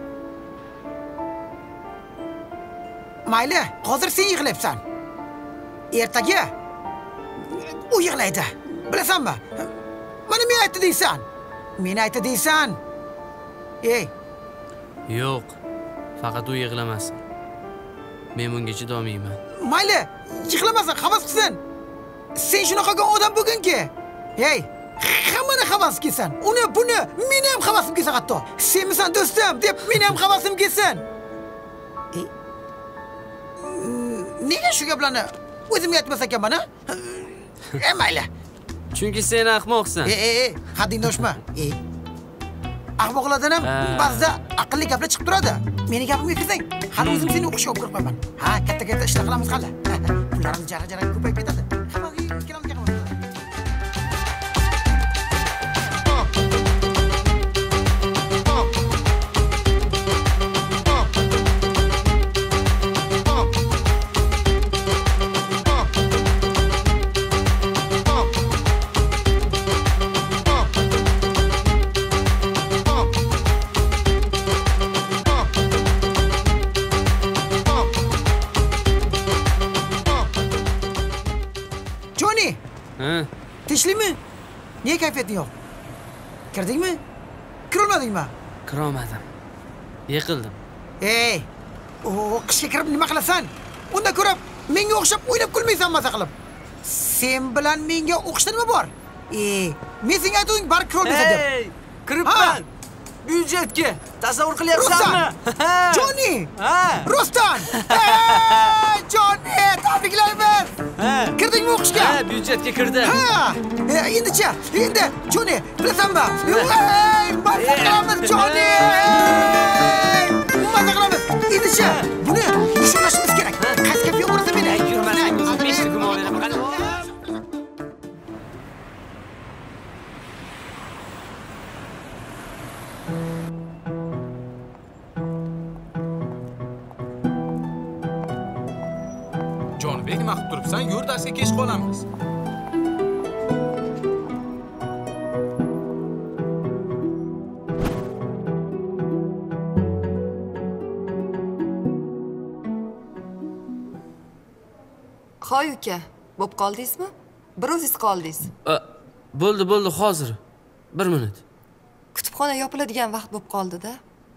Mayli, hozir sen yig'layapsan. Ertaga u yig'laydi. Bilasanmi? Mana men aytdi deysan. Men aytdi deysan. Ey. Yo'q. Faqat u yig'lamasin. Men bunga chidamayman. Mayli, yig'lamasin, havas qilsin. Sen shunaqa odam bugunki. Hey, hammani havas qilsan. Uni, buni, meni ham havasim kelsa hatto. Senmisan do'stim deb meni ham havasim kelsin. Nega shu gaplarni o'zimga aytmas ekanman, ha? Mayli. Chunki sen ahmoqsan. Haddingni oshma. Ahmoqlardan ham ba'zida aqlli gaplar chiqib turadi. Meni gapimga kirsang, hali o'zim seni o'qishga olib qo'ymayman. Ha, katta-katta ishlar qilamiz qani. Pullarimiz jara-jara ko'payib ketadi. Hammaga ikkalamiz qilamiz. Tinchlikmi? Niye kayfiyating yo'q? Kirdingmi? Kirolmadingmi? Kirolmadim. Yiqildim. Ey, qishga kirib nima qilasan? Unda ko'rib, menga o'xshab o'ynab kulmaysan maza qilib. Sen bilan menga o'qishda nima bor? Men senga aytdim, bar kirolmaysan deb. Ey, kiribman. Byudjetga tasavvur qilyapsanmi? Joni! Rustam! Joni, tabriklaymiz! Kirdingmi o'qishga? Ha, byudjetga kirdim. Endi-chi, endi Joni, bilasanmi? Maza qilamiz Joni! Maza qilamiz. Endi-chi, buni nishonlashimiz kerak. Qaysi gap yo'q bo'lsa meni. Jonibek, nima qilib turibsan? Yur, darsga kech qolamiz. Hoy uka, bo'p qoldingizmi? Bir o'zingiz qoldingiz. Bo'ldi, hozir. 1 minut. Kutubxona yopiladigan vaqt bo'p qoldi-da.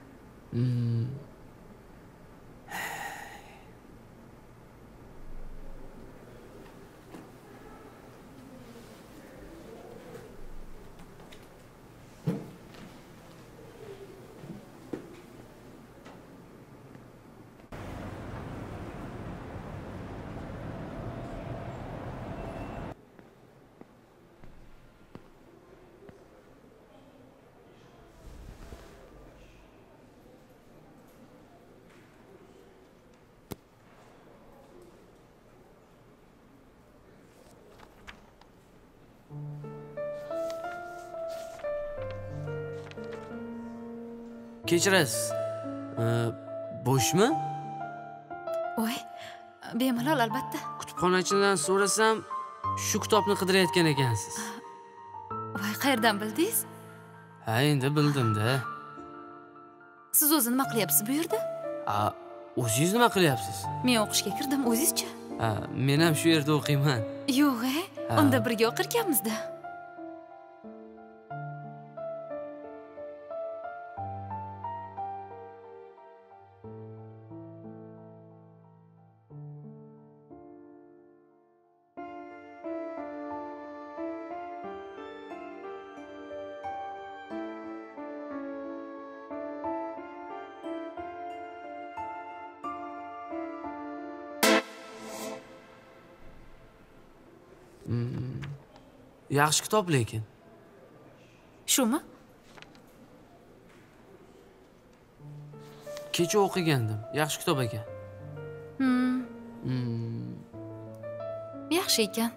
Kechirasiz. Bo'shmi? Voy, bemalol albatta. Kutubxonachidan so'rasam, shu kitobni qidirayotgan ekansiz. Voy, qayerdan bildingiz? Ha, endi bildim-da. Siz o'zi nima qilyapsiz bu yerda? O'zingiz nima qilyapsiz? Men o'qishga kirdim, o'zingizchi? Men ham shu yerda o'qiyman. Yo'q, unda birga o'qirkanmiz-da. Yaxshi kitob lekin. Shumi? Kecha o'qigandim. Yaxshi kitob ekan. Yaxshi ekan.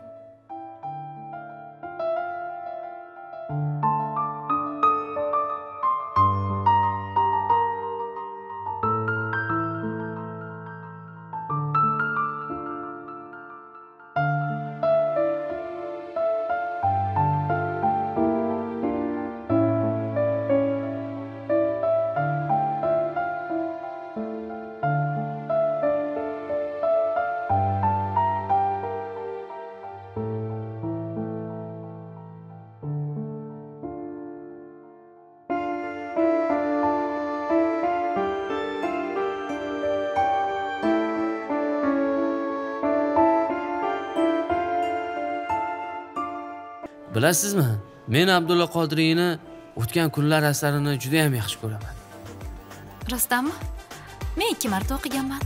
Bilasizmi? Men Abdulla Qodiriyni o'tgan kunlar asarini juda ham yaxshi ko'raman. Rostdanmi? Men 2 marta o'qiganman.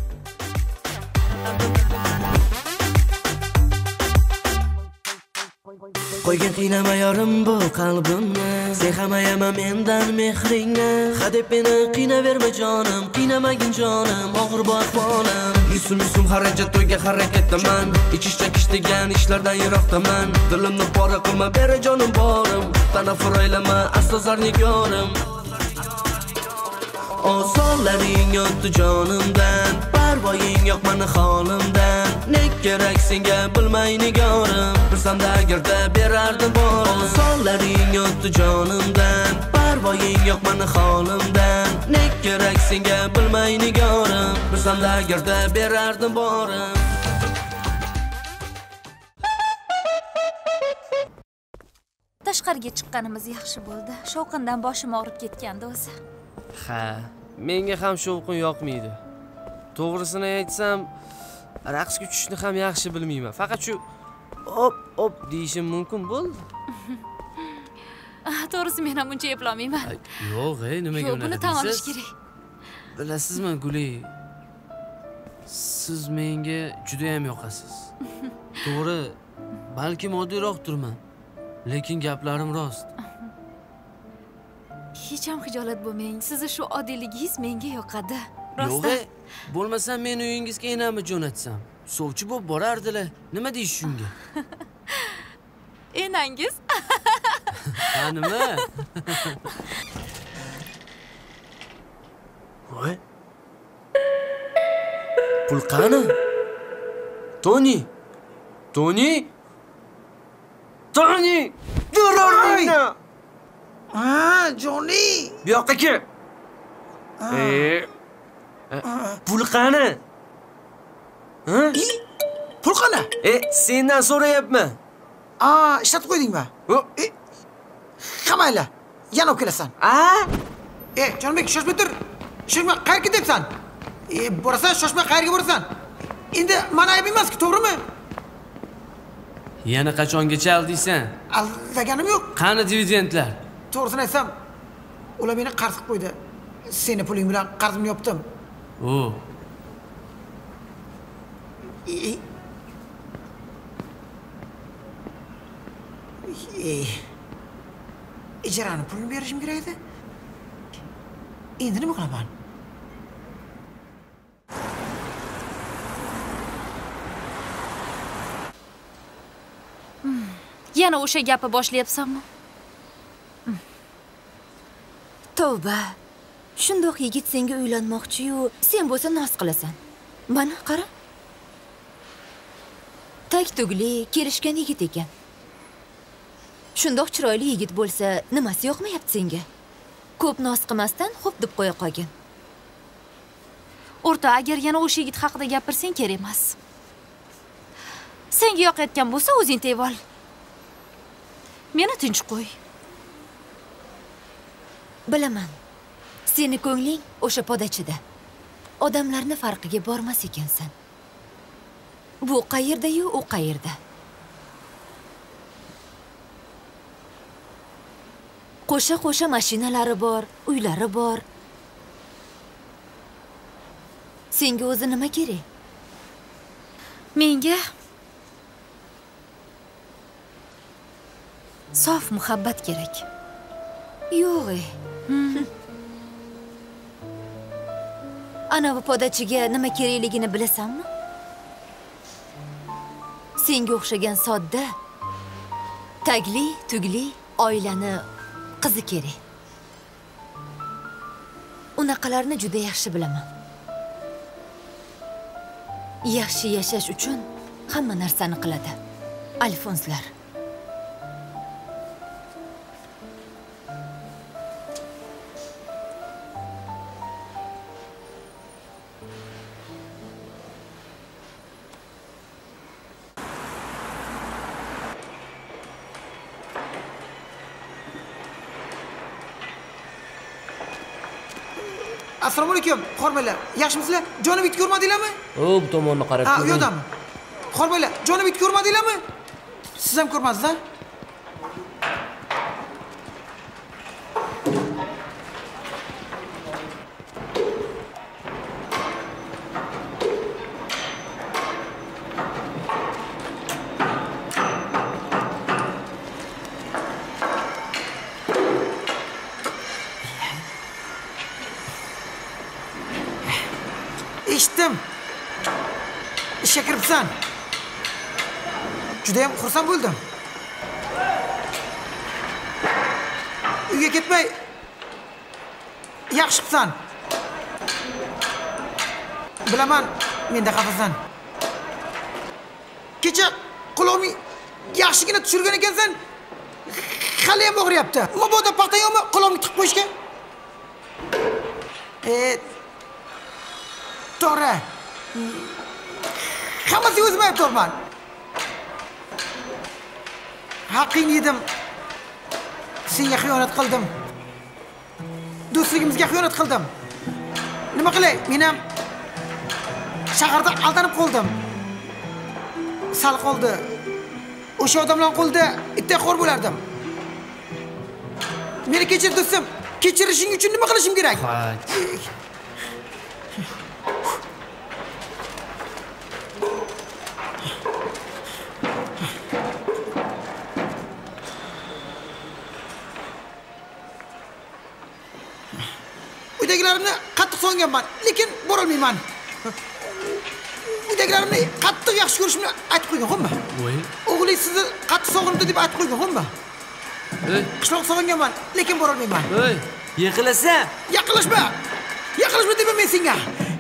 Qo'ygin qiynama yorim bu qalbimni, sen ham ayama mendan mehringni. Hadeb meni qiynaverma jonim, qiynamagin jonim, og'ir bu ahvolim. Yusum harakat to'yga harakatdaman, ichish chakish degan ishlardan yiroqdaman. Dilimni pora qilma bera jonim borim, tanaffur aylama aslo zarnigorim. Osonlaring o'tdi jonimdan, parvoying yo'q meni holimdan. Ne kerak senga bilmay nigorim, bilsam-da agarda berardim borim. Osonlaring o'tdi jonimdan, parvoying yo'q meni holimdan. Ne kerak senga bilmay nigorim, bilsam-da agarda berardim borim. Tashqariga chiqqanimiz yaxshi bo'ldi. Shovqindan boshim og'rib ketgandi o'zi. Ha, menga ham shovqin yoqmaydi. To'g'risini aytsam, raqsga tushishni ham yaxshi bilmayman. Faqat shu hop deyishim mumkin bo'ldi. To'g'risi men ham uncha eplolmayman. Yo'q, nimaga unaqa deysiz? Buni tan olish kerak. Bilasizmi, Guli? Siz menga juda ham yoqasiz. To'g'ri, balki moddiyroqdirman, lekin gaplarim rost. Hech ham xijolat bo'lmang. Sizni shu oddiyligingiz menga yoqadi. Yo'q, bo'lmasa men uyingizga enamni jo'natsam, sovchi bo'lib borardilar. Nima deysiz shunga? Enangiz? Ha, nima? Voy. Pul qani? Toni! Durorni! Joni! Bu yoqqa kel. Pul qani? Pul qani? Sendan so'rayapman. Ishlatib qo'ydingmi? Qamayla. Yana olib kelasan. Jonbek, shoshmay tur. Shoshmay, qayerga ketyapsan? Borasan, shoshmay qayerga borasan? Endi mana ayb emas-ku, to'g'rimi? Yana qachongacha aldiysan? Aldaganim yo'q. Qani dividendlar? To'g'risini aytsam, ular meni qarz qilib qo'ydi. Seni puling bilan qarzimni yopdim. Ijarani pulini berishim kerak edi. Endi nima qilaman? Yana o'sha gapni boshlayapsanmi? Tavba. Shundoq yigit senga uylanmoqchi-yu, sen bo'lsa noz qilasan. Mana qara. Tag-tugli, kelishgan yigit ekan. Shundoq chiroyli yigit bo'lsa, nimasi yoqmayapti senga? Ko'p noz qilmasdan xo'p deb qo'ya qolgin. O'rta, agar yana o'sha yigit haqida gapirsang kerak emas. Senga yoqayotgan bo'lsa, o'zing tep ol. Meni tinch qo'y. Bilaman. Seni ko'ngling o'sha podachida. Odamlarni farqiga bormas ekansan. Bu qayerda-yu, u qayerda? Qo'sha-qo'sha mashinalari bor, uylari bor. Senga o'zi nima kerak? Menga sof muhabbat kerak. Yo'q. Ana bu podachiga nima kerakligini bilasanmi? Senga o'xshagan sodda, tagli, tugli oilani qizi kerak. Unaqalarni juda yaxshi bilaman. Yaxshi yashash uchun hamma narsani qiladi. Alfonslar. Assalomu alaykum, xormaylar. Yaxshimisizlar? Jonibekni ko'rmadinglarmi? Bu tomonni qarab ko'ring. Ha, u yoqdami? Xormaylar, Jonibekni ko'rmadinglarmi? Siz ham ko'rmadingizlar? eshitdim. Ishga kiribsan. Juda ham xursand bo'ldim. Uyga ketmay yaxshi qilsan. Bilaman, menda xafasan. Kecha quloqni yaxshigina tushirgan ekansan. Hali ham og'riyapti. Mabodo paxta yo'qmi quloqni tiqib qo'yishga? To'g'ri. Hammasi o'zim aytibman. Haqqingni yedim. Senga xiyonat qildim. Do'stligimizga xiyonat qildim. Nima qilay? Men ham shaharda aldanib qoldim. Sal qoldi. O'sha odamlar qo'lida itday xor bo'lardim. Meni kechir do'stim. Kechirishing uchun nima qilishim kerak? Uydagilarimni qattiq so'nganman, lekin bora olmayman. Uydagilarimni qattiq yaxshi ko'rishimni aytib qo'ygan xo'pmi? Voy. O'g'ling sizni qattiq sog'inadi deb aytib qo'ygan xo'pmi? Qishloq sog'inganman, lekin bora olmayman. Voy, yiqilasa? Yaqinlashma. Yaqinlashma deyman men senga.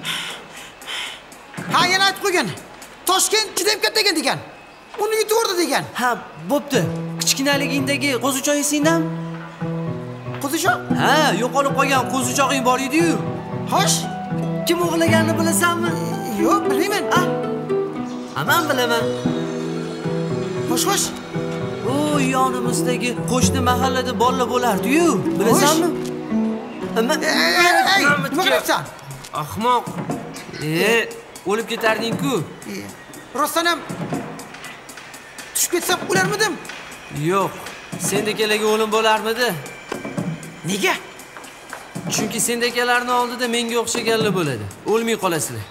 Ha, yana aytib qo'ygan. Toshkent juda ham katta ekan degan. Uni yutib o'rdi degan. Ha, bo'pti. Kichkinaligingdagi qo'zichoq esingdan? Qo'zichoq? Ha, yo'qolib qolgan qo'zichog'ing bor edi-yu. Xo'sh, kim o'g'laganini bilasanmi? Yo'q, bilmayman. Ha, men bilaman. Xo'sh. O, yonimizdagi qo'shni mahallada bolalar bo'lardi-yu, bilasanmi? Nima qilyapsan? Ahmoq. O'lib ketarding-ku. Rostdan ham tushib ketsam o'larmidim? Yo'q, sendekalarga o'lim bo'larmidi? Nega? Chunki sendekalarning oldida menga o'xshaganlar bo'ladi. O'lmay qolasizlar.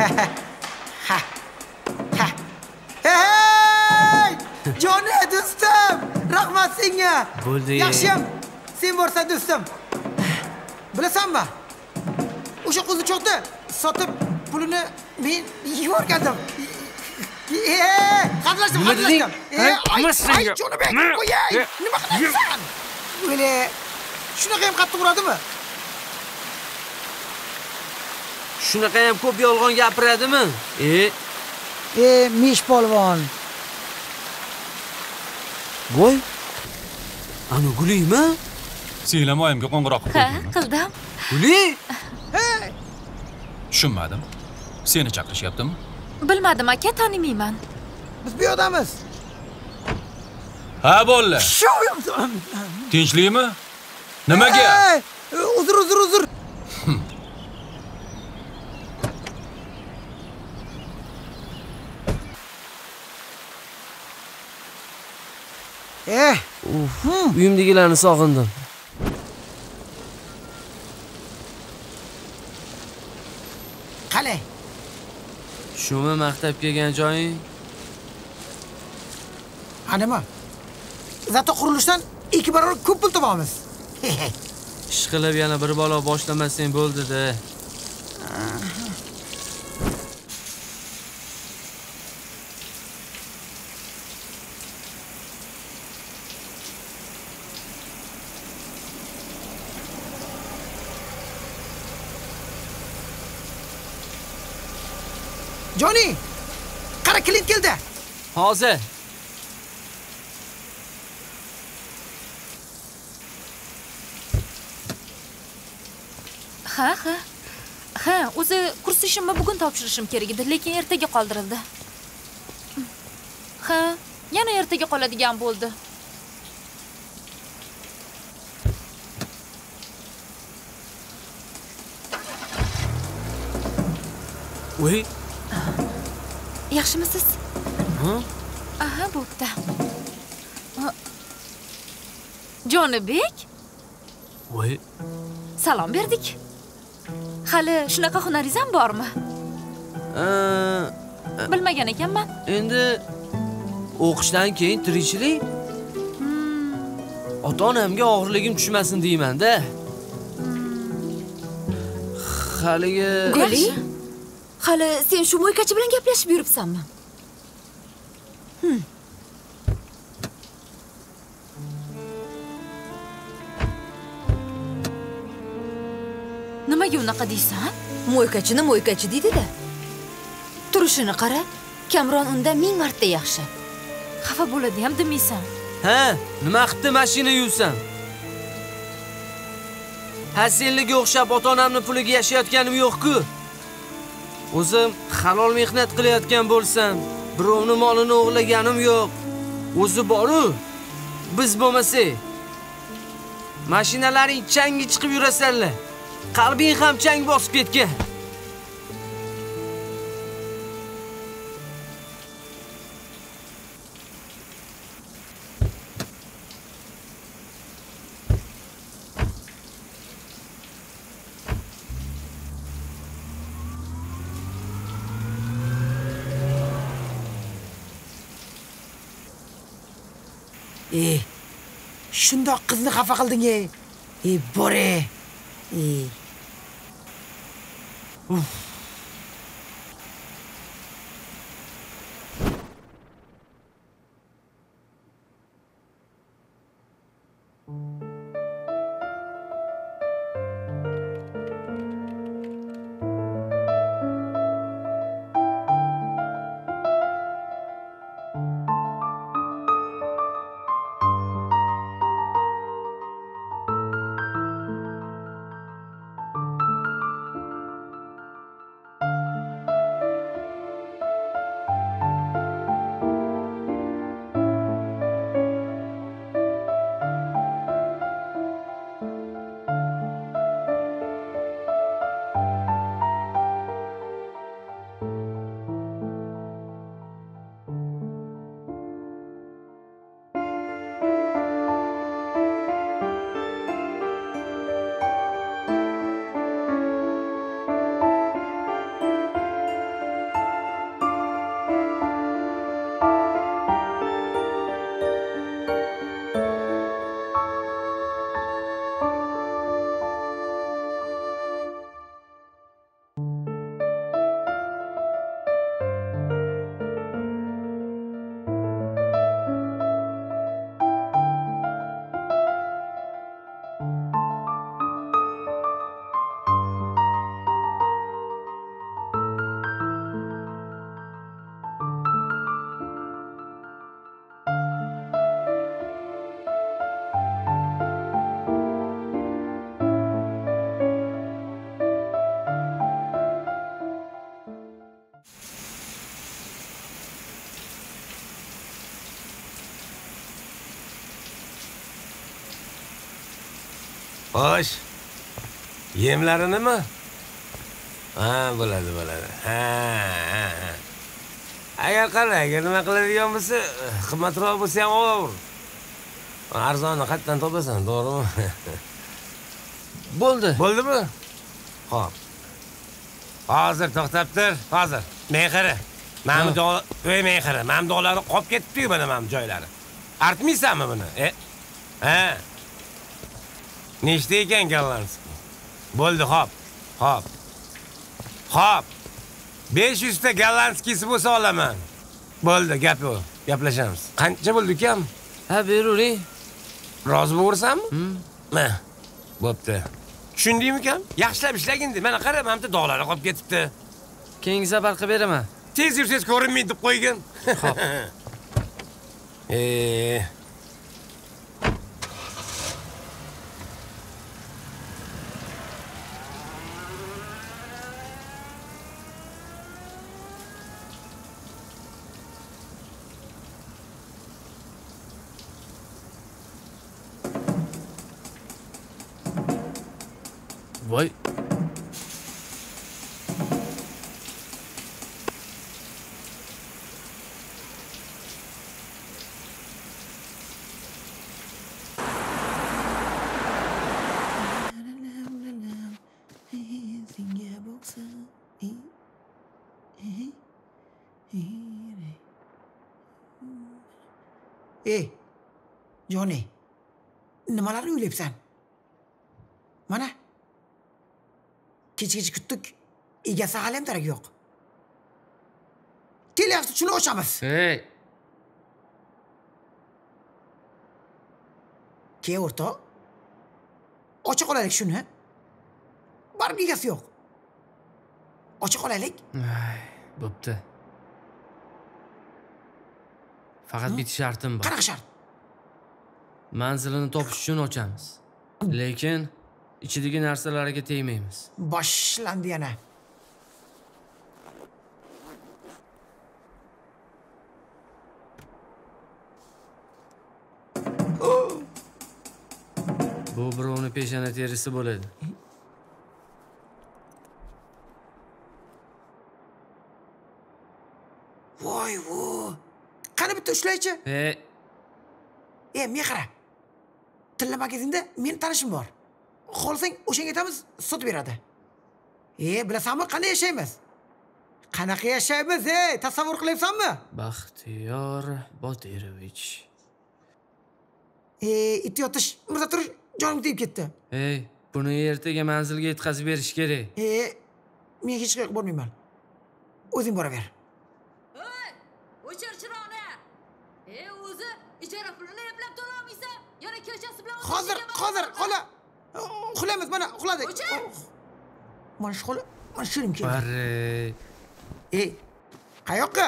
Hey! Joni do'stim, rahmat senga. Bo'ldi. Yaxshiyam sen borsan do'stim. Bilasanmi? O'sha qo'zichoqni sotib pulini men yuborgandim. Qadlashdim. Ay, Jonibek, qo'yay. Nima qilyapsan? O'yle, shunaqa ham qattiq uradimi? Shunaqa ham ko'p yolg'on gapiradimi? Mish polvon. Voy. Ana Guliymi? Singlim oyimga qo'ng'iroq Ha, qildim. Guli? Tushunmadim. Seni chaqirishyaptimi? Bilmadim aka, tanimayman. Biz bu yerdamiz. Ha, bolalar. Tinchlikmi? Nimaga? Uzr. Uyimdagilarni sog'indim. Qalay? Shumi maktab kelgan joying? Nima? Zato qurilishdan 2 barobar ko'p pul topamiz. Ishqilib yana bir balo boshlamasang bo'ldi-da. Joni, qara klient keldi. Hozir. Ha, o'zi kurs ishimni bugun topshirishim kerak edi, lekin ertaga qoldirildi. Ha, yana ertaga qoladigan bo'ldi. Voy. Yaxshimisiz? Aha, bo'pti. Jonibek? Voy. Salom berdik. Hali shunaqa hunaringiz ham bormi? Bilmagan ekanman. Endi o'qishdan keyin tirikchilik. Ota-onamga og'irligim tushmasin deyman-da. Haligi Guli? Hali sen shu mo'ykachi bilan gaplashib yuribsanmi? Nimaga unaqa deysan? Mo'ykachini mo'ykachi deydi-da. Turishini qara, Kamron undan 1000 marta yaxshi. Xafa bo'ladi ham demaysan. Ha, nima qildi mashina yuvsam? Ha, senlarga o'xshab ota-onamni puliga yashayotganim yo'q-ku. O'zim halol mehnat qilayotgan bo'lsam, birovning molini o'g'laganim yo'q. O'zi bor-u, biz bo'lmasak. Mashinalaring changi chiqib yurasanlar. Qalbing ham chang bosib ketgan. Shundoq qizni xafa qilding-ey. Bore. Xo'sh. Yemlari nima? Ha, bo'ladi. Ha. Agar qarang, nima qiladigan bo'lsa, qimmatroq bo'lsa ham olaver. Arzonni qayerdan topasan, to'g'rimi? Bo'ldimi? Xo'p. Hozir to'xtab-tur, hozir. Men qara. Men qara. Men dog'lari qolib ketdi-ku mana men joylari. Artmaysanmi buni? Ha. Nechta ekan Gollandskiy? Bo'ldi, xo'p. 500 ta Gollandskiysi bo'lsa olaman. Bo'ldi, gaplashamiz. Qancha bo'ldi ukam? Ha, beravering. Rozi bo'lursanmi? Ma. Bo'pti. Tushundingmi ukam? Yaxshilab ishlagin de. Mana qara, menimda dog'lari qolib ketibdi. Keyingi safar qilib beraman. Tez yursangiz ko'rinmaydi deb qo'ygin. Xo'p. Voy. Joni. Nimalarni o'ylayapsan? Mana. Kecha kutdik. Egasi hali ham darak yo'q. Kelyapti, shuni ochamiz. Hey. Ke o'rtoq. Ocha qolaylik shuni. Baribir egasi yo'q. Ocha qolaylik. Bo'pti. Faqat bitta shartim bor. Qanaqa shart? Manzilini topish uchun ochamiz. Lekin ichidagi narsalarga tegmaymiz. Boshlandi yana. Bu birovni peshona terisi bo'ladi. Voy vo. Qani bitta ushlaychi. Men qara. Tilla magazinda men tanishim bor. Xohlasang o'shanga aytamiz, sotib beradi. Bilasanmi qanday yashaymiz? Qanaqa yashaymiz, tasavvur qilyapsanmi? Baxtiyor Botirovich. It yotish, mirza turish, jonim tegib ketdi. Buni ertaga manzilga yetkazib berish kerak. Men hech qayerga bormayman. O'zing boraver. O'chir chiroqni. O'zi ijara pulini eplab to'la olmaysan. Yana ko'chasi bilan Hozir, xola. Uxlaymiz, mana uxladik. Mana shu xola, mana shirin keldi. Barre. Qayoqqa?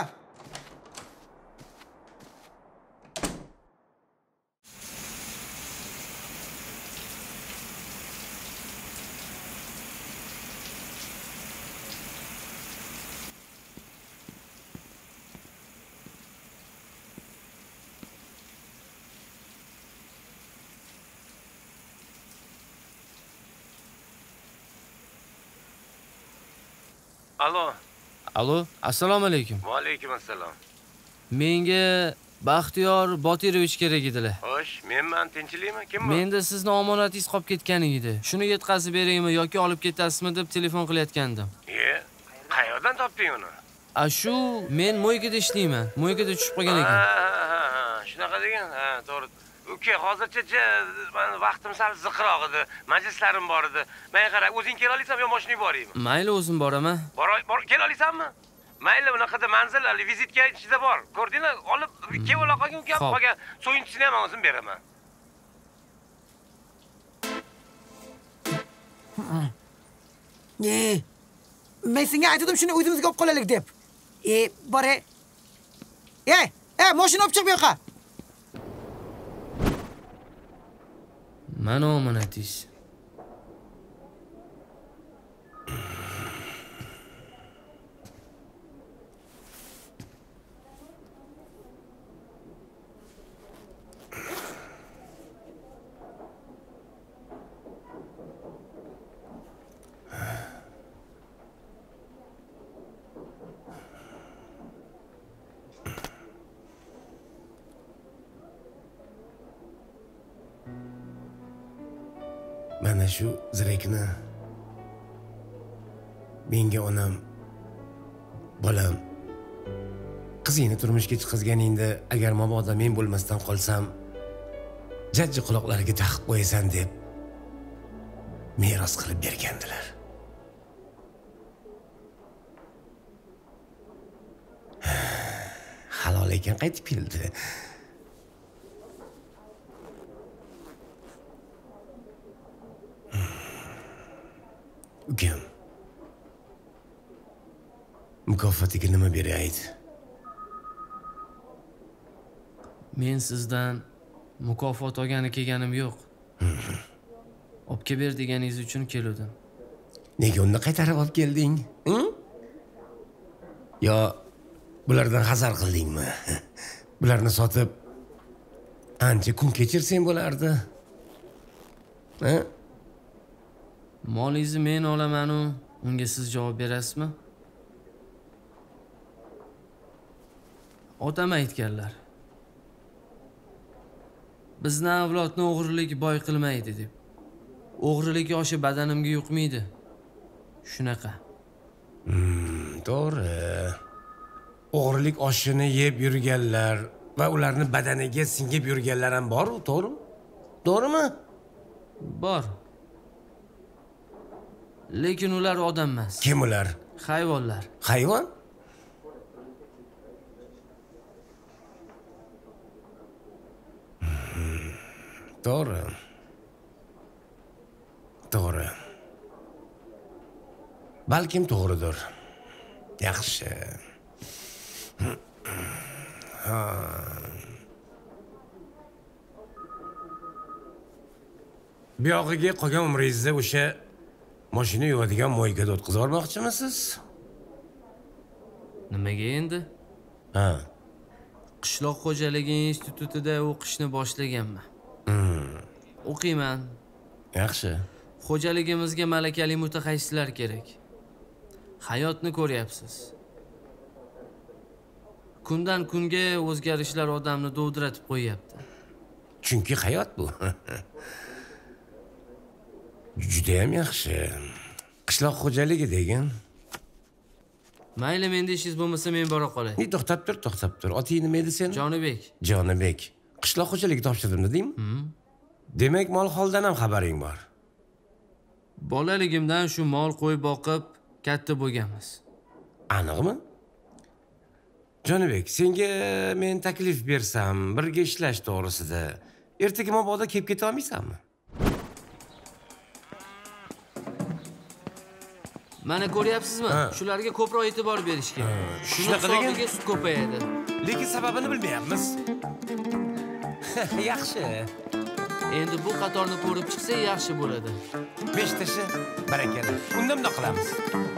Alo, assalomu alaykum. Va alaykum assalom. Menga Baxtiyor Botirovich kerak edilar. Xo'sh, menman, tinchlikmi? Kim bu? Menda sizni omonatingiz qolib ketgan edi. Shuni yetkazib beraymi yoki olib ketasizmi deb telefon qilayotgandim. Qayerdan topding uni? Shu men Mo'ykada ishlayman. Mo'ykada tushib qolgan ekan. Shunaqa degan? To'g'ri. Uka, hozircha men vaqtim sal ziqroq edi. Majlislarim bor edi. Men qara, o'zing kela olasanmi yo mashinaga boraymi? Mayli, o'zim boraman. Bor, kela olasanmi? Mayli, unaqada manzil vizitka ichida bor. Ko'rdingmi? Olib kelib ola qolgan uka, qolgan so'yinchisini ham o'zim beraman. Men senga aytdim shuni o'zimizga olib qolaylik deb. Bor. Mashina olib chiq bu yoqqa. Mana omonatingiz. Mana shu zirakni menga onam, bolam, qizingni turmushga chiqazganingda agar mabodo men bo'lmasdan qolsam, jajji quloqlariga taqib qo'yasan deb meros qilib bergandilar. Halol ekan, qaytib keldi. Ukam, mukofotiga nima beraydi? Men sizdan mukofot olgani kelganim yo'q. Olib kelib ber deganingiz uchun keldim. Nega unda qaytarib olib kelding? Yo bulardan hazar qildingmi? Bularni sotib ancha kun kechirsang bo'lardi. Molingizni men olaman-u, unga siz javob berasizmi? Otam aytganlar. Bizni avlodni o'g'rilik boy qilmaydi deb. O'g'rilik yoshi badanimga yuqmaydi. Shunaqa. To'g'ri. O'g'rilik oshini yeb yurganlar va ularni badaniga singib yurganlar ham bor-ku, to'g'rimi? To'g'rimi? Bor. Lekin ular odam emas. Kim ular? Hayvonlar. Hayvon? To'g'ri. To'g'ri. Balkim to'g'ridir. Yaxshi. Ha. Bu yog'iga qolgan umringizni o'sha mashina yuvadigan mo'ykaga o'tkazib yubormoqchimisiz? Nimaga endi? Ha. Qishloq xo'jaligi institutida o'qishni boshlaganman. O'qiyman. Yaxshi. Xo'jaligimizga malakali mutaxassislar kerak. Hayotni ko'ryapsiz. Kundan kunga o'zgarishlar odamni dovdiratib qo'yapti. Chunki hayot bu. Juda ham yaxshi. Qishloq xo'jaligi degan. Mayli, menda ishingiz bo'lmasa men bora qolay. To'xtab tur. Oting nima edi sening? Jonibek. Jonibek. Qishloq xo'jaligi topshirdim dedingmi? Demak, mol holdan ham xabaring bor. Bolaligimdan shu mol qo'y boqib katta bo'lganmiz. Aniqmi? Jonibek, senga men taklif bersam, birga ishlash to'g'risida, ertaga mabodo kelib keta olmaysanmi? Mana ko'ryapsizmi? Shularga ko'proq e'tibor berish kerak. Shunaqa degan sut ko'payadi. Lekin sababini bilmayapmiz. Yaxshi. Endi bu qatorni ko'rib chiqsa yaxshi bo'ladi. 5 tashi barakalla. Unda bunday qilamiz.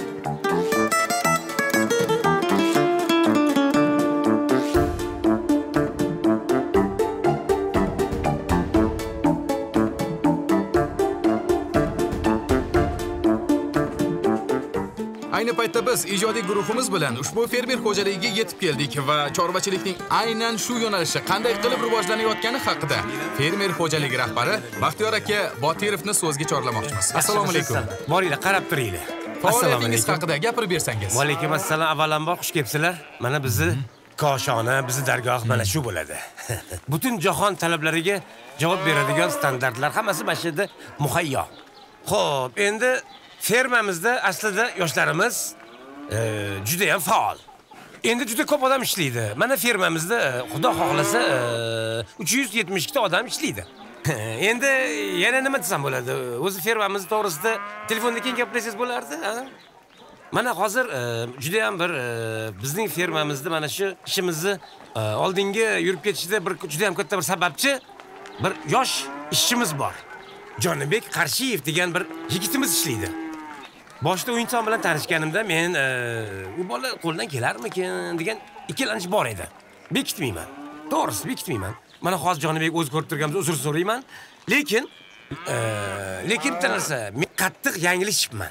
Ayni paytda biz ijodiy guruhimiz bilan ushbu fermer xo'jaligiga yetib keldik va chorvachilikning aynan shu yo'nalishi qanday qilib rivojlanayotgani haqida fermer xo'jaligi rahbari Baxtiyor aka Botirovni so'zga chorlamoqchimiz. Assalomu alaykum. Boringlar, qarab turinglar. Faoliyatingiz haqida gapirib bersangiz. Va alaykum assalom. Avvalambor xush kelibsizlar. Mana bizni koshona, bizni dargoh mana shu bo'ladi. Butun jahon talablariga javob beradigan standartlar hammasi mana shu yerda muhayyo. Xo'p, endi fermamizda aslida yoshlarimiz juda ham faol. Endi juda ko'p odam ishlaydi. Mana fermamizda xudo xohlasa 372 ta odam ishlaydi. Endi yana nima desam bo'ladi? O'zi fermamiz to'g'risida telefonda keyin gaplashsangiz bo'lardi, ha? Mana hozir juda ham bir bizning fermamizda mana shu ishimizni oldinga yurib ketishida bir juda ham katta bir sababchi bir yosh ishchimiz bor. Jonibek Qarshiyev degan bir yigitimiz ishlaydi. Boshda u inson bilan tanishganimda men u bola qo'ldan kelarmikin degan ikkilanish bor edi. Bekitmayman. To'g'risi bekitmayman. Mana hozir Jonibek o'zi ko'rib turganimda uzr so'rayman. Lekin bitta narsa, men qattiq yanglishibman.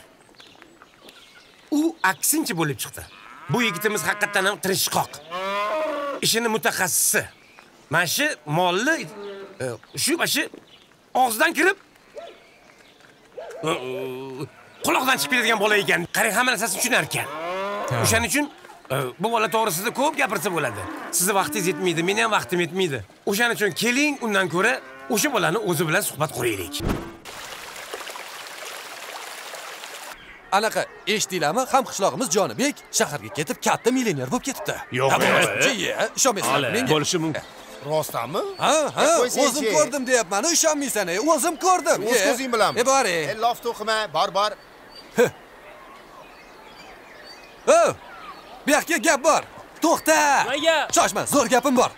U aksincha bo'lib chiqdi. Bu yigitimiz haqiqatan ham tirishqoq. Ishini mutaxassisi. Mana shu molni shu og'zidan kirib quloqdan chiqib ketadigan bola ekan. Qarang, hamma narsasini tushunar ekan. O'shaning uchun bu bola to'g'risida ko'p gapirsa bo'ladi. Sizni vaqtingiz yetmaydi, meni ham vaqtim yetmaydi. O'shaning uchun keling, undan ko'ra o'sha bolani o'zi bilan suhbat quraylik. Anaqa eshitdinglarmi? Ham qishlog'imiz Jonibek shaharga ketib katta millioner bo'lib ketibdi. Yo'q, ishonmaysizlar menga. Bo'lishi mumkin. Rostdanmi? Ha, o'zim ko'rdim deyapman. Ishonmaysan, o'zim ko'rdim. O'z ko'zing bilan. Bori. Lof to'qima, bor. Bu yoqqa gap bor. To'xta. Shoshma, zo'r gapim bor.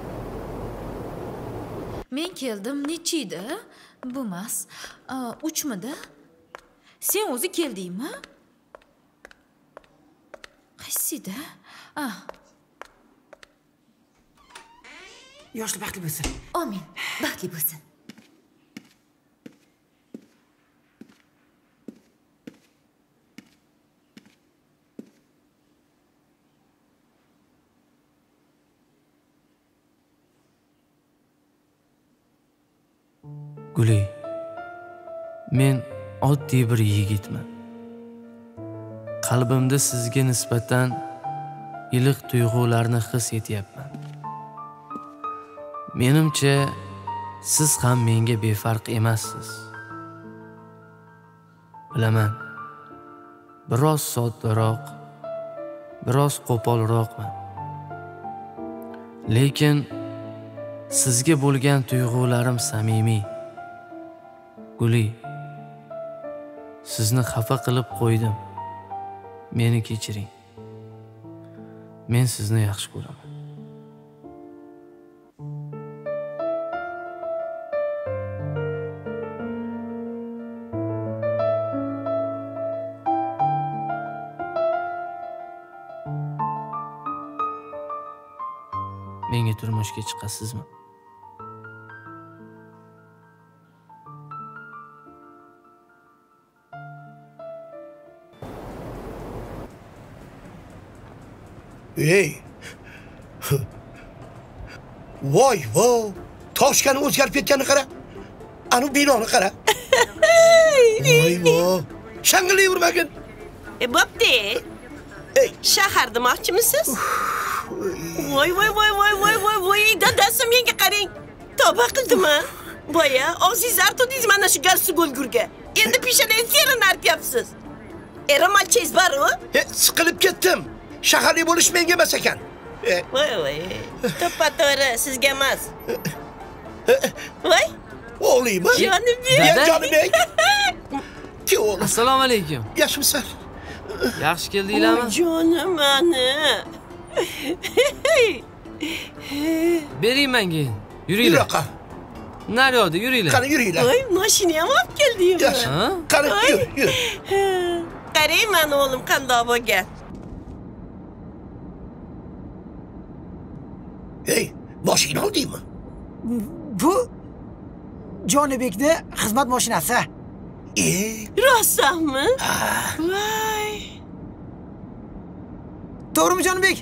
Men keldim, nechida? Bo'lmas. 3mida? Sen o'zi keldingmi? Qaysida? Yoshli baxtli bo'lsin. Amin. Baxtli bo'lsin. Guli, men oddiy bir yigitman. Qalbimda sizga nisbatan iliq tuyg'ularni his etyapman. Menimcha, siz ham menga befarq emassiz. Bilaman, biroz soddaroq, biroz qo'polroqman. Lekin Sizga bo'lgan tuyg'ularim samimiy. Guli. Sizni xafa qilib qo'ydim. Meni kechiring. Men sizni yaxshi ko'raman. Menga turmushga chiqasizmi? Ey! Voy, voy! Toshkani o'zgarib ketganini qara. Anu binoni qara. Voy, voy! Shang'ilay urmagin. Bo'pti. Ey, shahar demoqchimisiz? Voy, voy, voy, voy, voy, voy, voy, dadasi menga qarang. Tavba qildimi? Boya, og'zingiz artdingiz mana shu garsi go'lgurga. Endi pishanangiz terini artyapsiz. Eramalchingiz bor-ku? Siqilib ketdim. Shaharli bo'lish menga emas ekan. Voy, voy. To'ppa-to'g'ri sizga emas. Voy. O'g'liymi? Jonibek. Jonibek. Assalomu alaykum. Yaxshimisan? Yaxshi keldinglarmi? Jonim mani. Bering menga. Yuringlar. Yo'qa. Naryoqda yuringlar. Qani yuringlar. Voy, mashina ham olib keldingmi? Ha? Qani yur. Qarang, mani o'g'lim qandoq bo'lgan. Ey, mashina oldingmi? Bu Jonibekning xizmat mashinasi. Rostmi? Voy. To'g'rimi Jonibek?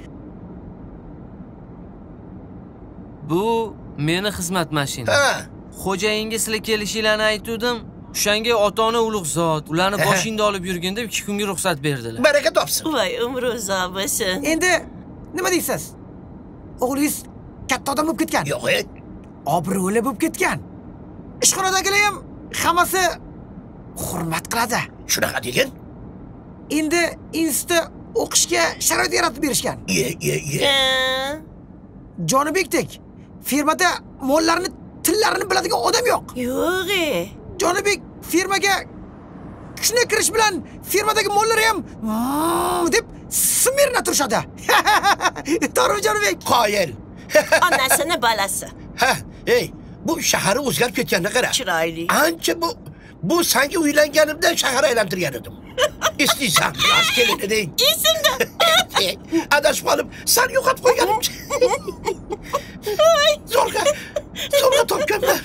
Bu meni xizmat mashinam. Xo'jayinga sizlar kelishinglarni aytdim. O'shanga ota-ona ulug' zot, ularni boshingda olib yurgin deb 2 kunga ruxsat berdilar. Baraka topsin. Voy, umri uzoq bo'lsin. Endi nima deysiz? O'g'lingiz katta odam bo'lib ketgan. Yo'q, obro'li bo'lib ketgan. Ishxonadagilar ham hammasi hurmat qiladi. Shunaqa degan? Endi institutda o'qishga sharoit yaratib berishgan. Jonibekdek firmada mollarni, tillarini biladigan odam yo'q. Yo'q. Jonibek firmaga kishini kirish bilan firmadagi mollar ham deb smirna turishadi. To'g'rimi Jonibek? Qoyil. Onasini balasi. Ey, bu shahari o'zgarib ketganini qara. Chiroyli. Ancha bu sanki uylanganimdan shahar aylantirgan edim. Eslaysan, yosh kelin eding. Esimda. Adashib qolib, sal yo'qotib qo'yganim. Zo'rg'a topganlar.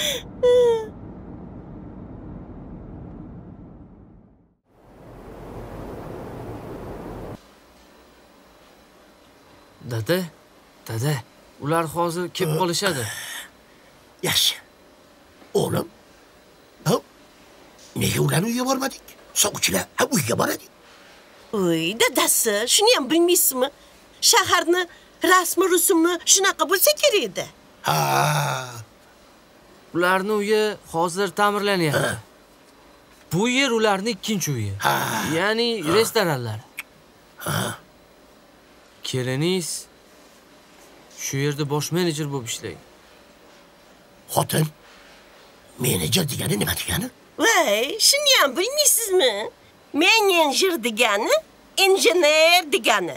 Dada, ular hozir kelib qolishadi. Yaxshi. O'g'lim, nega ularni uyga bormadik? Sovchilar uyga boradi. Voy, dadasi, shuni ham bilmaysizmi? Shaharni rasmi rusumni shunaqa bo'lsa kerak edi. Ularni uyi hozir ta'mirlanyapti. Bu yer ularning ikkinchi uyi. Ya'ni restoranlar. Keliningiz shu yerda bosh menejer bo'lib ishlaydi. Xotin menejer degani nima degani? Voy, shuni ham bilmaysizmi? Menejer degani injener degani.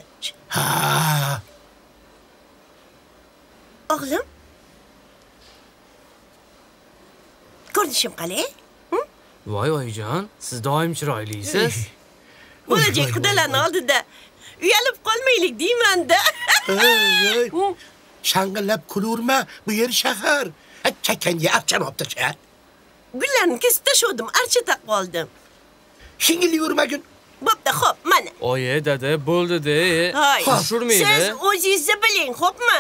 O'g'lim, ko'rinishim qalay? Voy oyijon, siz doim chiroylisiz. Bo'lajak xudolarning oldida uyalib qolmaylik deyman-da. Shang'illab kulurma, bu yer shahar. Chakkanga archa olib tasha. Gullarni kesib tashladim, archa taqib oldim. Shingilli yurmagin. Bo'pti, xo'p, mana. Oyi, dada, bo'ldi-da. Tushurmaydi. Siz o'zingizni biling, xo'pmi?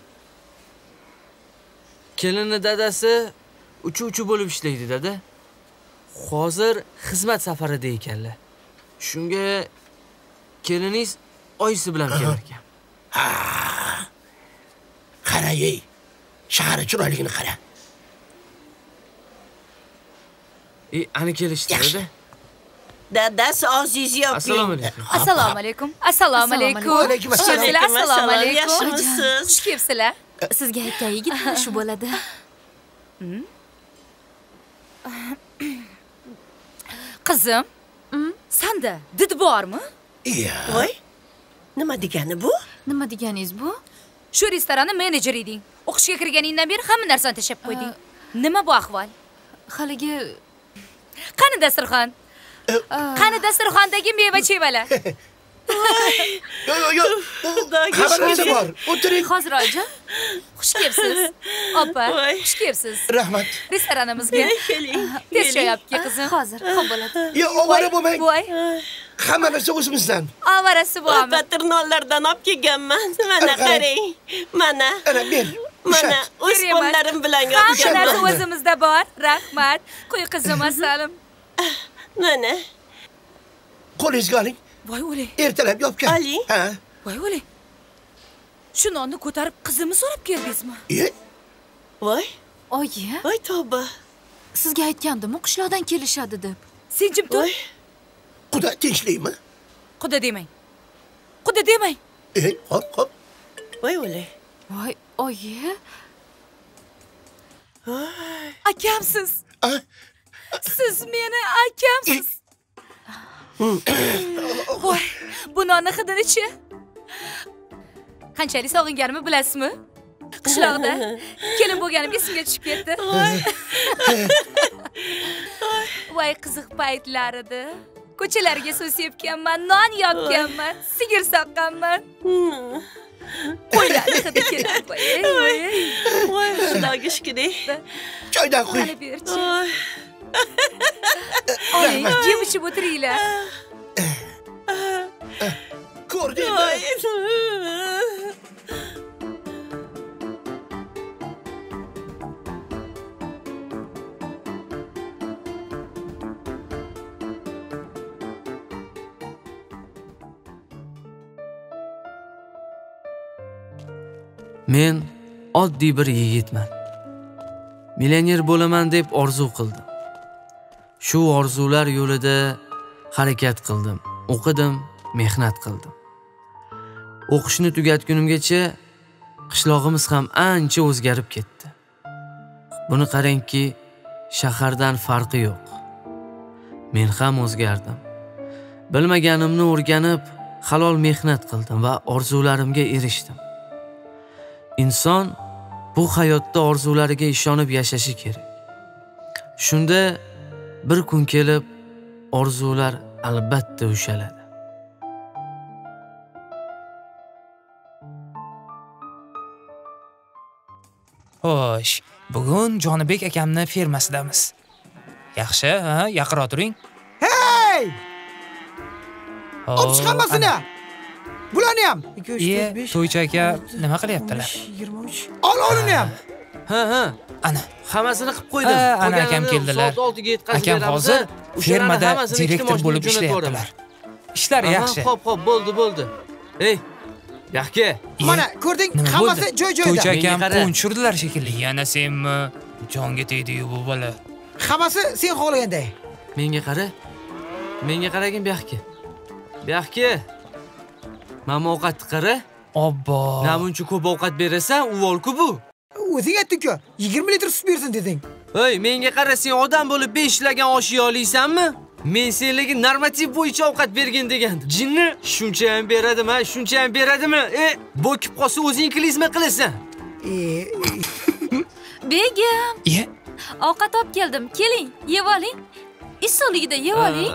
Kelini dadasi uchi bo'lib ishlaydi, dada. Hozir xizmat safarida ekanlar. Shunga keliningiz oyisi bilan kelar ekan. Qarang, shahar chiroyligini qara. Ani kelishdi, dada. Dadasi og'zingizni yoping. Assalomu alaykum. Assalomu alaykum. Assalomu alaykum. Alaykum assalom. Assalomu alaykum. Yaxshimisiz? Xush kelibsizlar. Sizga aytgan yigit shu bo'ladi. Qizim, sanda did bormi? Voy, nima degani bu? Nima deganingiz bu? Shu restoranning menejeri eding. O'qishga kirganingdan beri hamma narsani tashlab qo'yding. Nima bu ahvol? Haligi qani dasturxon? Qani dasturxondagi meva-chevalar? Yo. Xabaringiz bor. O'tiring. Hozir oyijon. Xush kelibsiz. Opa, xush kelibsiz. Rahmat. Restoranimizga. Keling. Tez jo'yapki qizim. Hozir, xo'p bo'ladi. Yo, ovora bo'lmang. Voy. Hamma narsa o'zimizdan. Ovorasi bormi? Patirnollardan olib kelganman. Mana qarang. Mana. Ana ber. Mana o'z qo'llarim bilan Hamma narsa o'zimizda bor. Rahmat. Qo'y qizim, assalom. Mana. Qo'lingizga oling. Voy o'li. Ertalab yopgan. Oling. Ha. Voy o'li. Shu nonni ko'tarib qizimni so'rab keldingizmi? Voy. Oyi. Voy tavba. Sizga aytgandim, qishloqdan kelishadi deb. Sen jim tur. Quda tinchlikmi? Quda demang. Quda demang. Hop. Voy o'li. Voy, oyi. Akamsiz. Siz meni akamsiz. Voy, bu nonni hidini-chi? Qanchalik sog'inganimni bilasizmi? Qishloqda kelin bo'lganimga esimga tushib ketdi. Voy, qiziq paytlar edi. Ko'chalarga suv sepganman, non yopganman, sigir soqqanman. Qo'ylarni hidi keladi. Voy, xudoga shukr. Joydan qo'y. Mana berchi. Oling, yeb ichib o'tiringlar. Ko'rdingmi? Men oddiy bir yigitman. Millioner bo'laman deb orzu qildim. Shu orzular yo'lida harakat qildim, o'qidim, mehnat qildim. O'qishni tugatgunimgacha qishlog'imiz ham ancha o'zgarib ketdi. Buni qarangki, shahardan farqi yo'q. Men ham o'zgardim. Bilmaganimni o'rganib, halol mehnat qildim va orzularimga erishdim. Inson bu hayotda orzulariga ishonib yashashi kerak. Shunda bir kun kelib orzular albatta ushaladi. Xo'sh, bugun Jonibek akamni fermasidamiz. Yaxshi, yaqinroq turing. Hey! Olib chiq hammasini. Bularni ham. To'ychi aka nima qilyaptilar? 23. Ol uni ham. Ha. Ana, hammasini qilib qo'ydim. Ana akam keldilar. Akam hozir fermada direktor bo'lib ishlayaptilar. Ishlari yaxshi. Xo'p, bo'ldi. Ey, yaxki. Mana, ko'rding, hammasi joy-joyida. To'ychi akam qo'n tushirdilar shekilli. Yana senmi? Jonga tegdi-yu bu bola. Hammasi sen xohlaganday. Menga qara. Menga qaragin Yaxki. Mana ovqatni qara. Obbo. Namuncha ko'p ovqat berasan, uvol-ku bu. O'zing aytding-ku, 20 litr sut bersin deding. Ey, menga qara, sen odam bo'lib 5 ishlagan osh yeya olmaysanmi? Men senlarga normativ bo'yicha ovqat bergin degandim. Jinni shuncha ham beradimi? Bo'kib qolsa o'zingizmi qilasan? Begim. Ovqat olib keldim. Keling, yeb oling. Issiqligida yeb oling.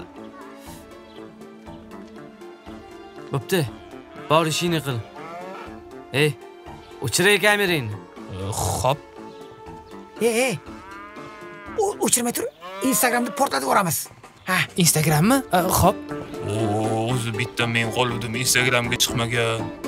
Bo'pti. Bor ishingni qil. Ey, o'chiray kamerangni. Xo'p. O'chirmay tur. Instagramda portlatib yuboramiz. Ha. Instagrammi? Xo'p. O'zi bitta men qoldim, Instagramga chiqmagan.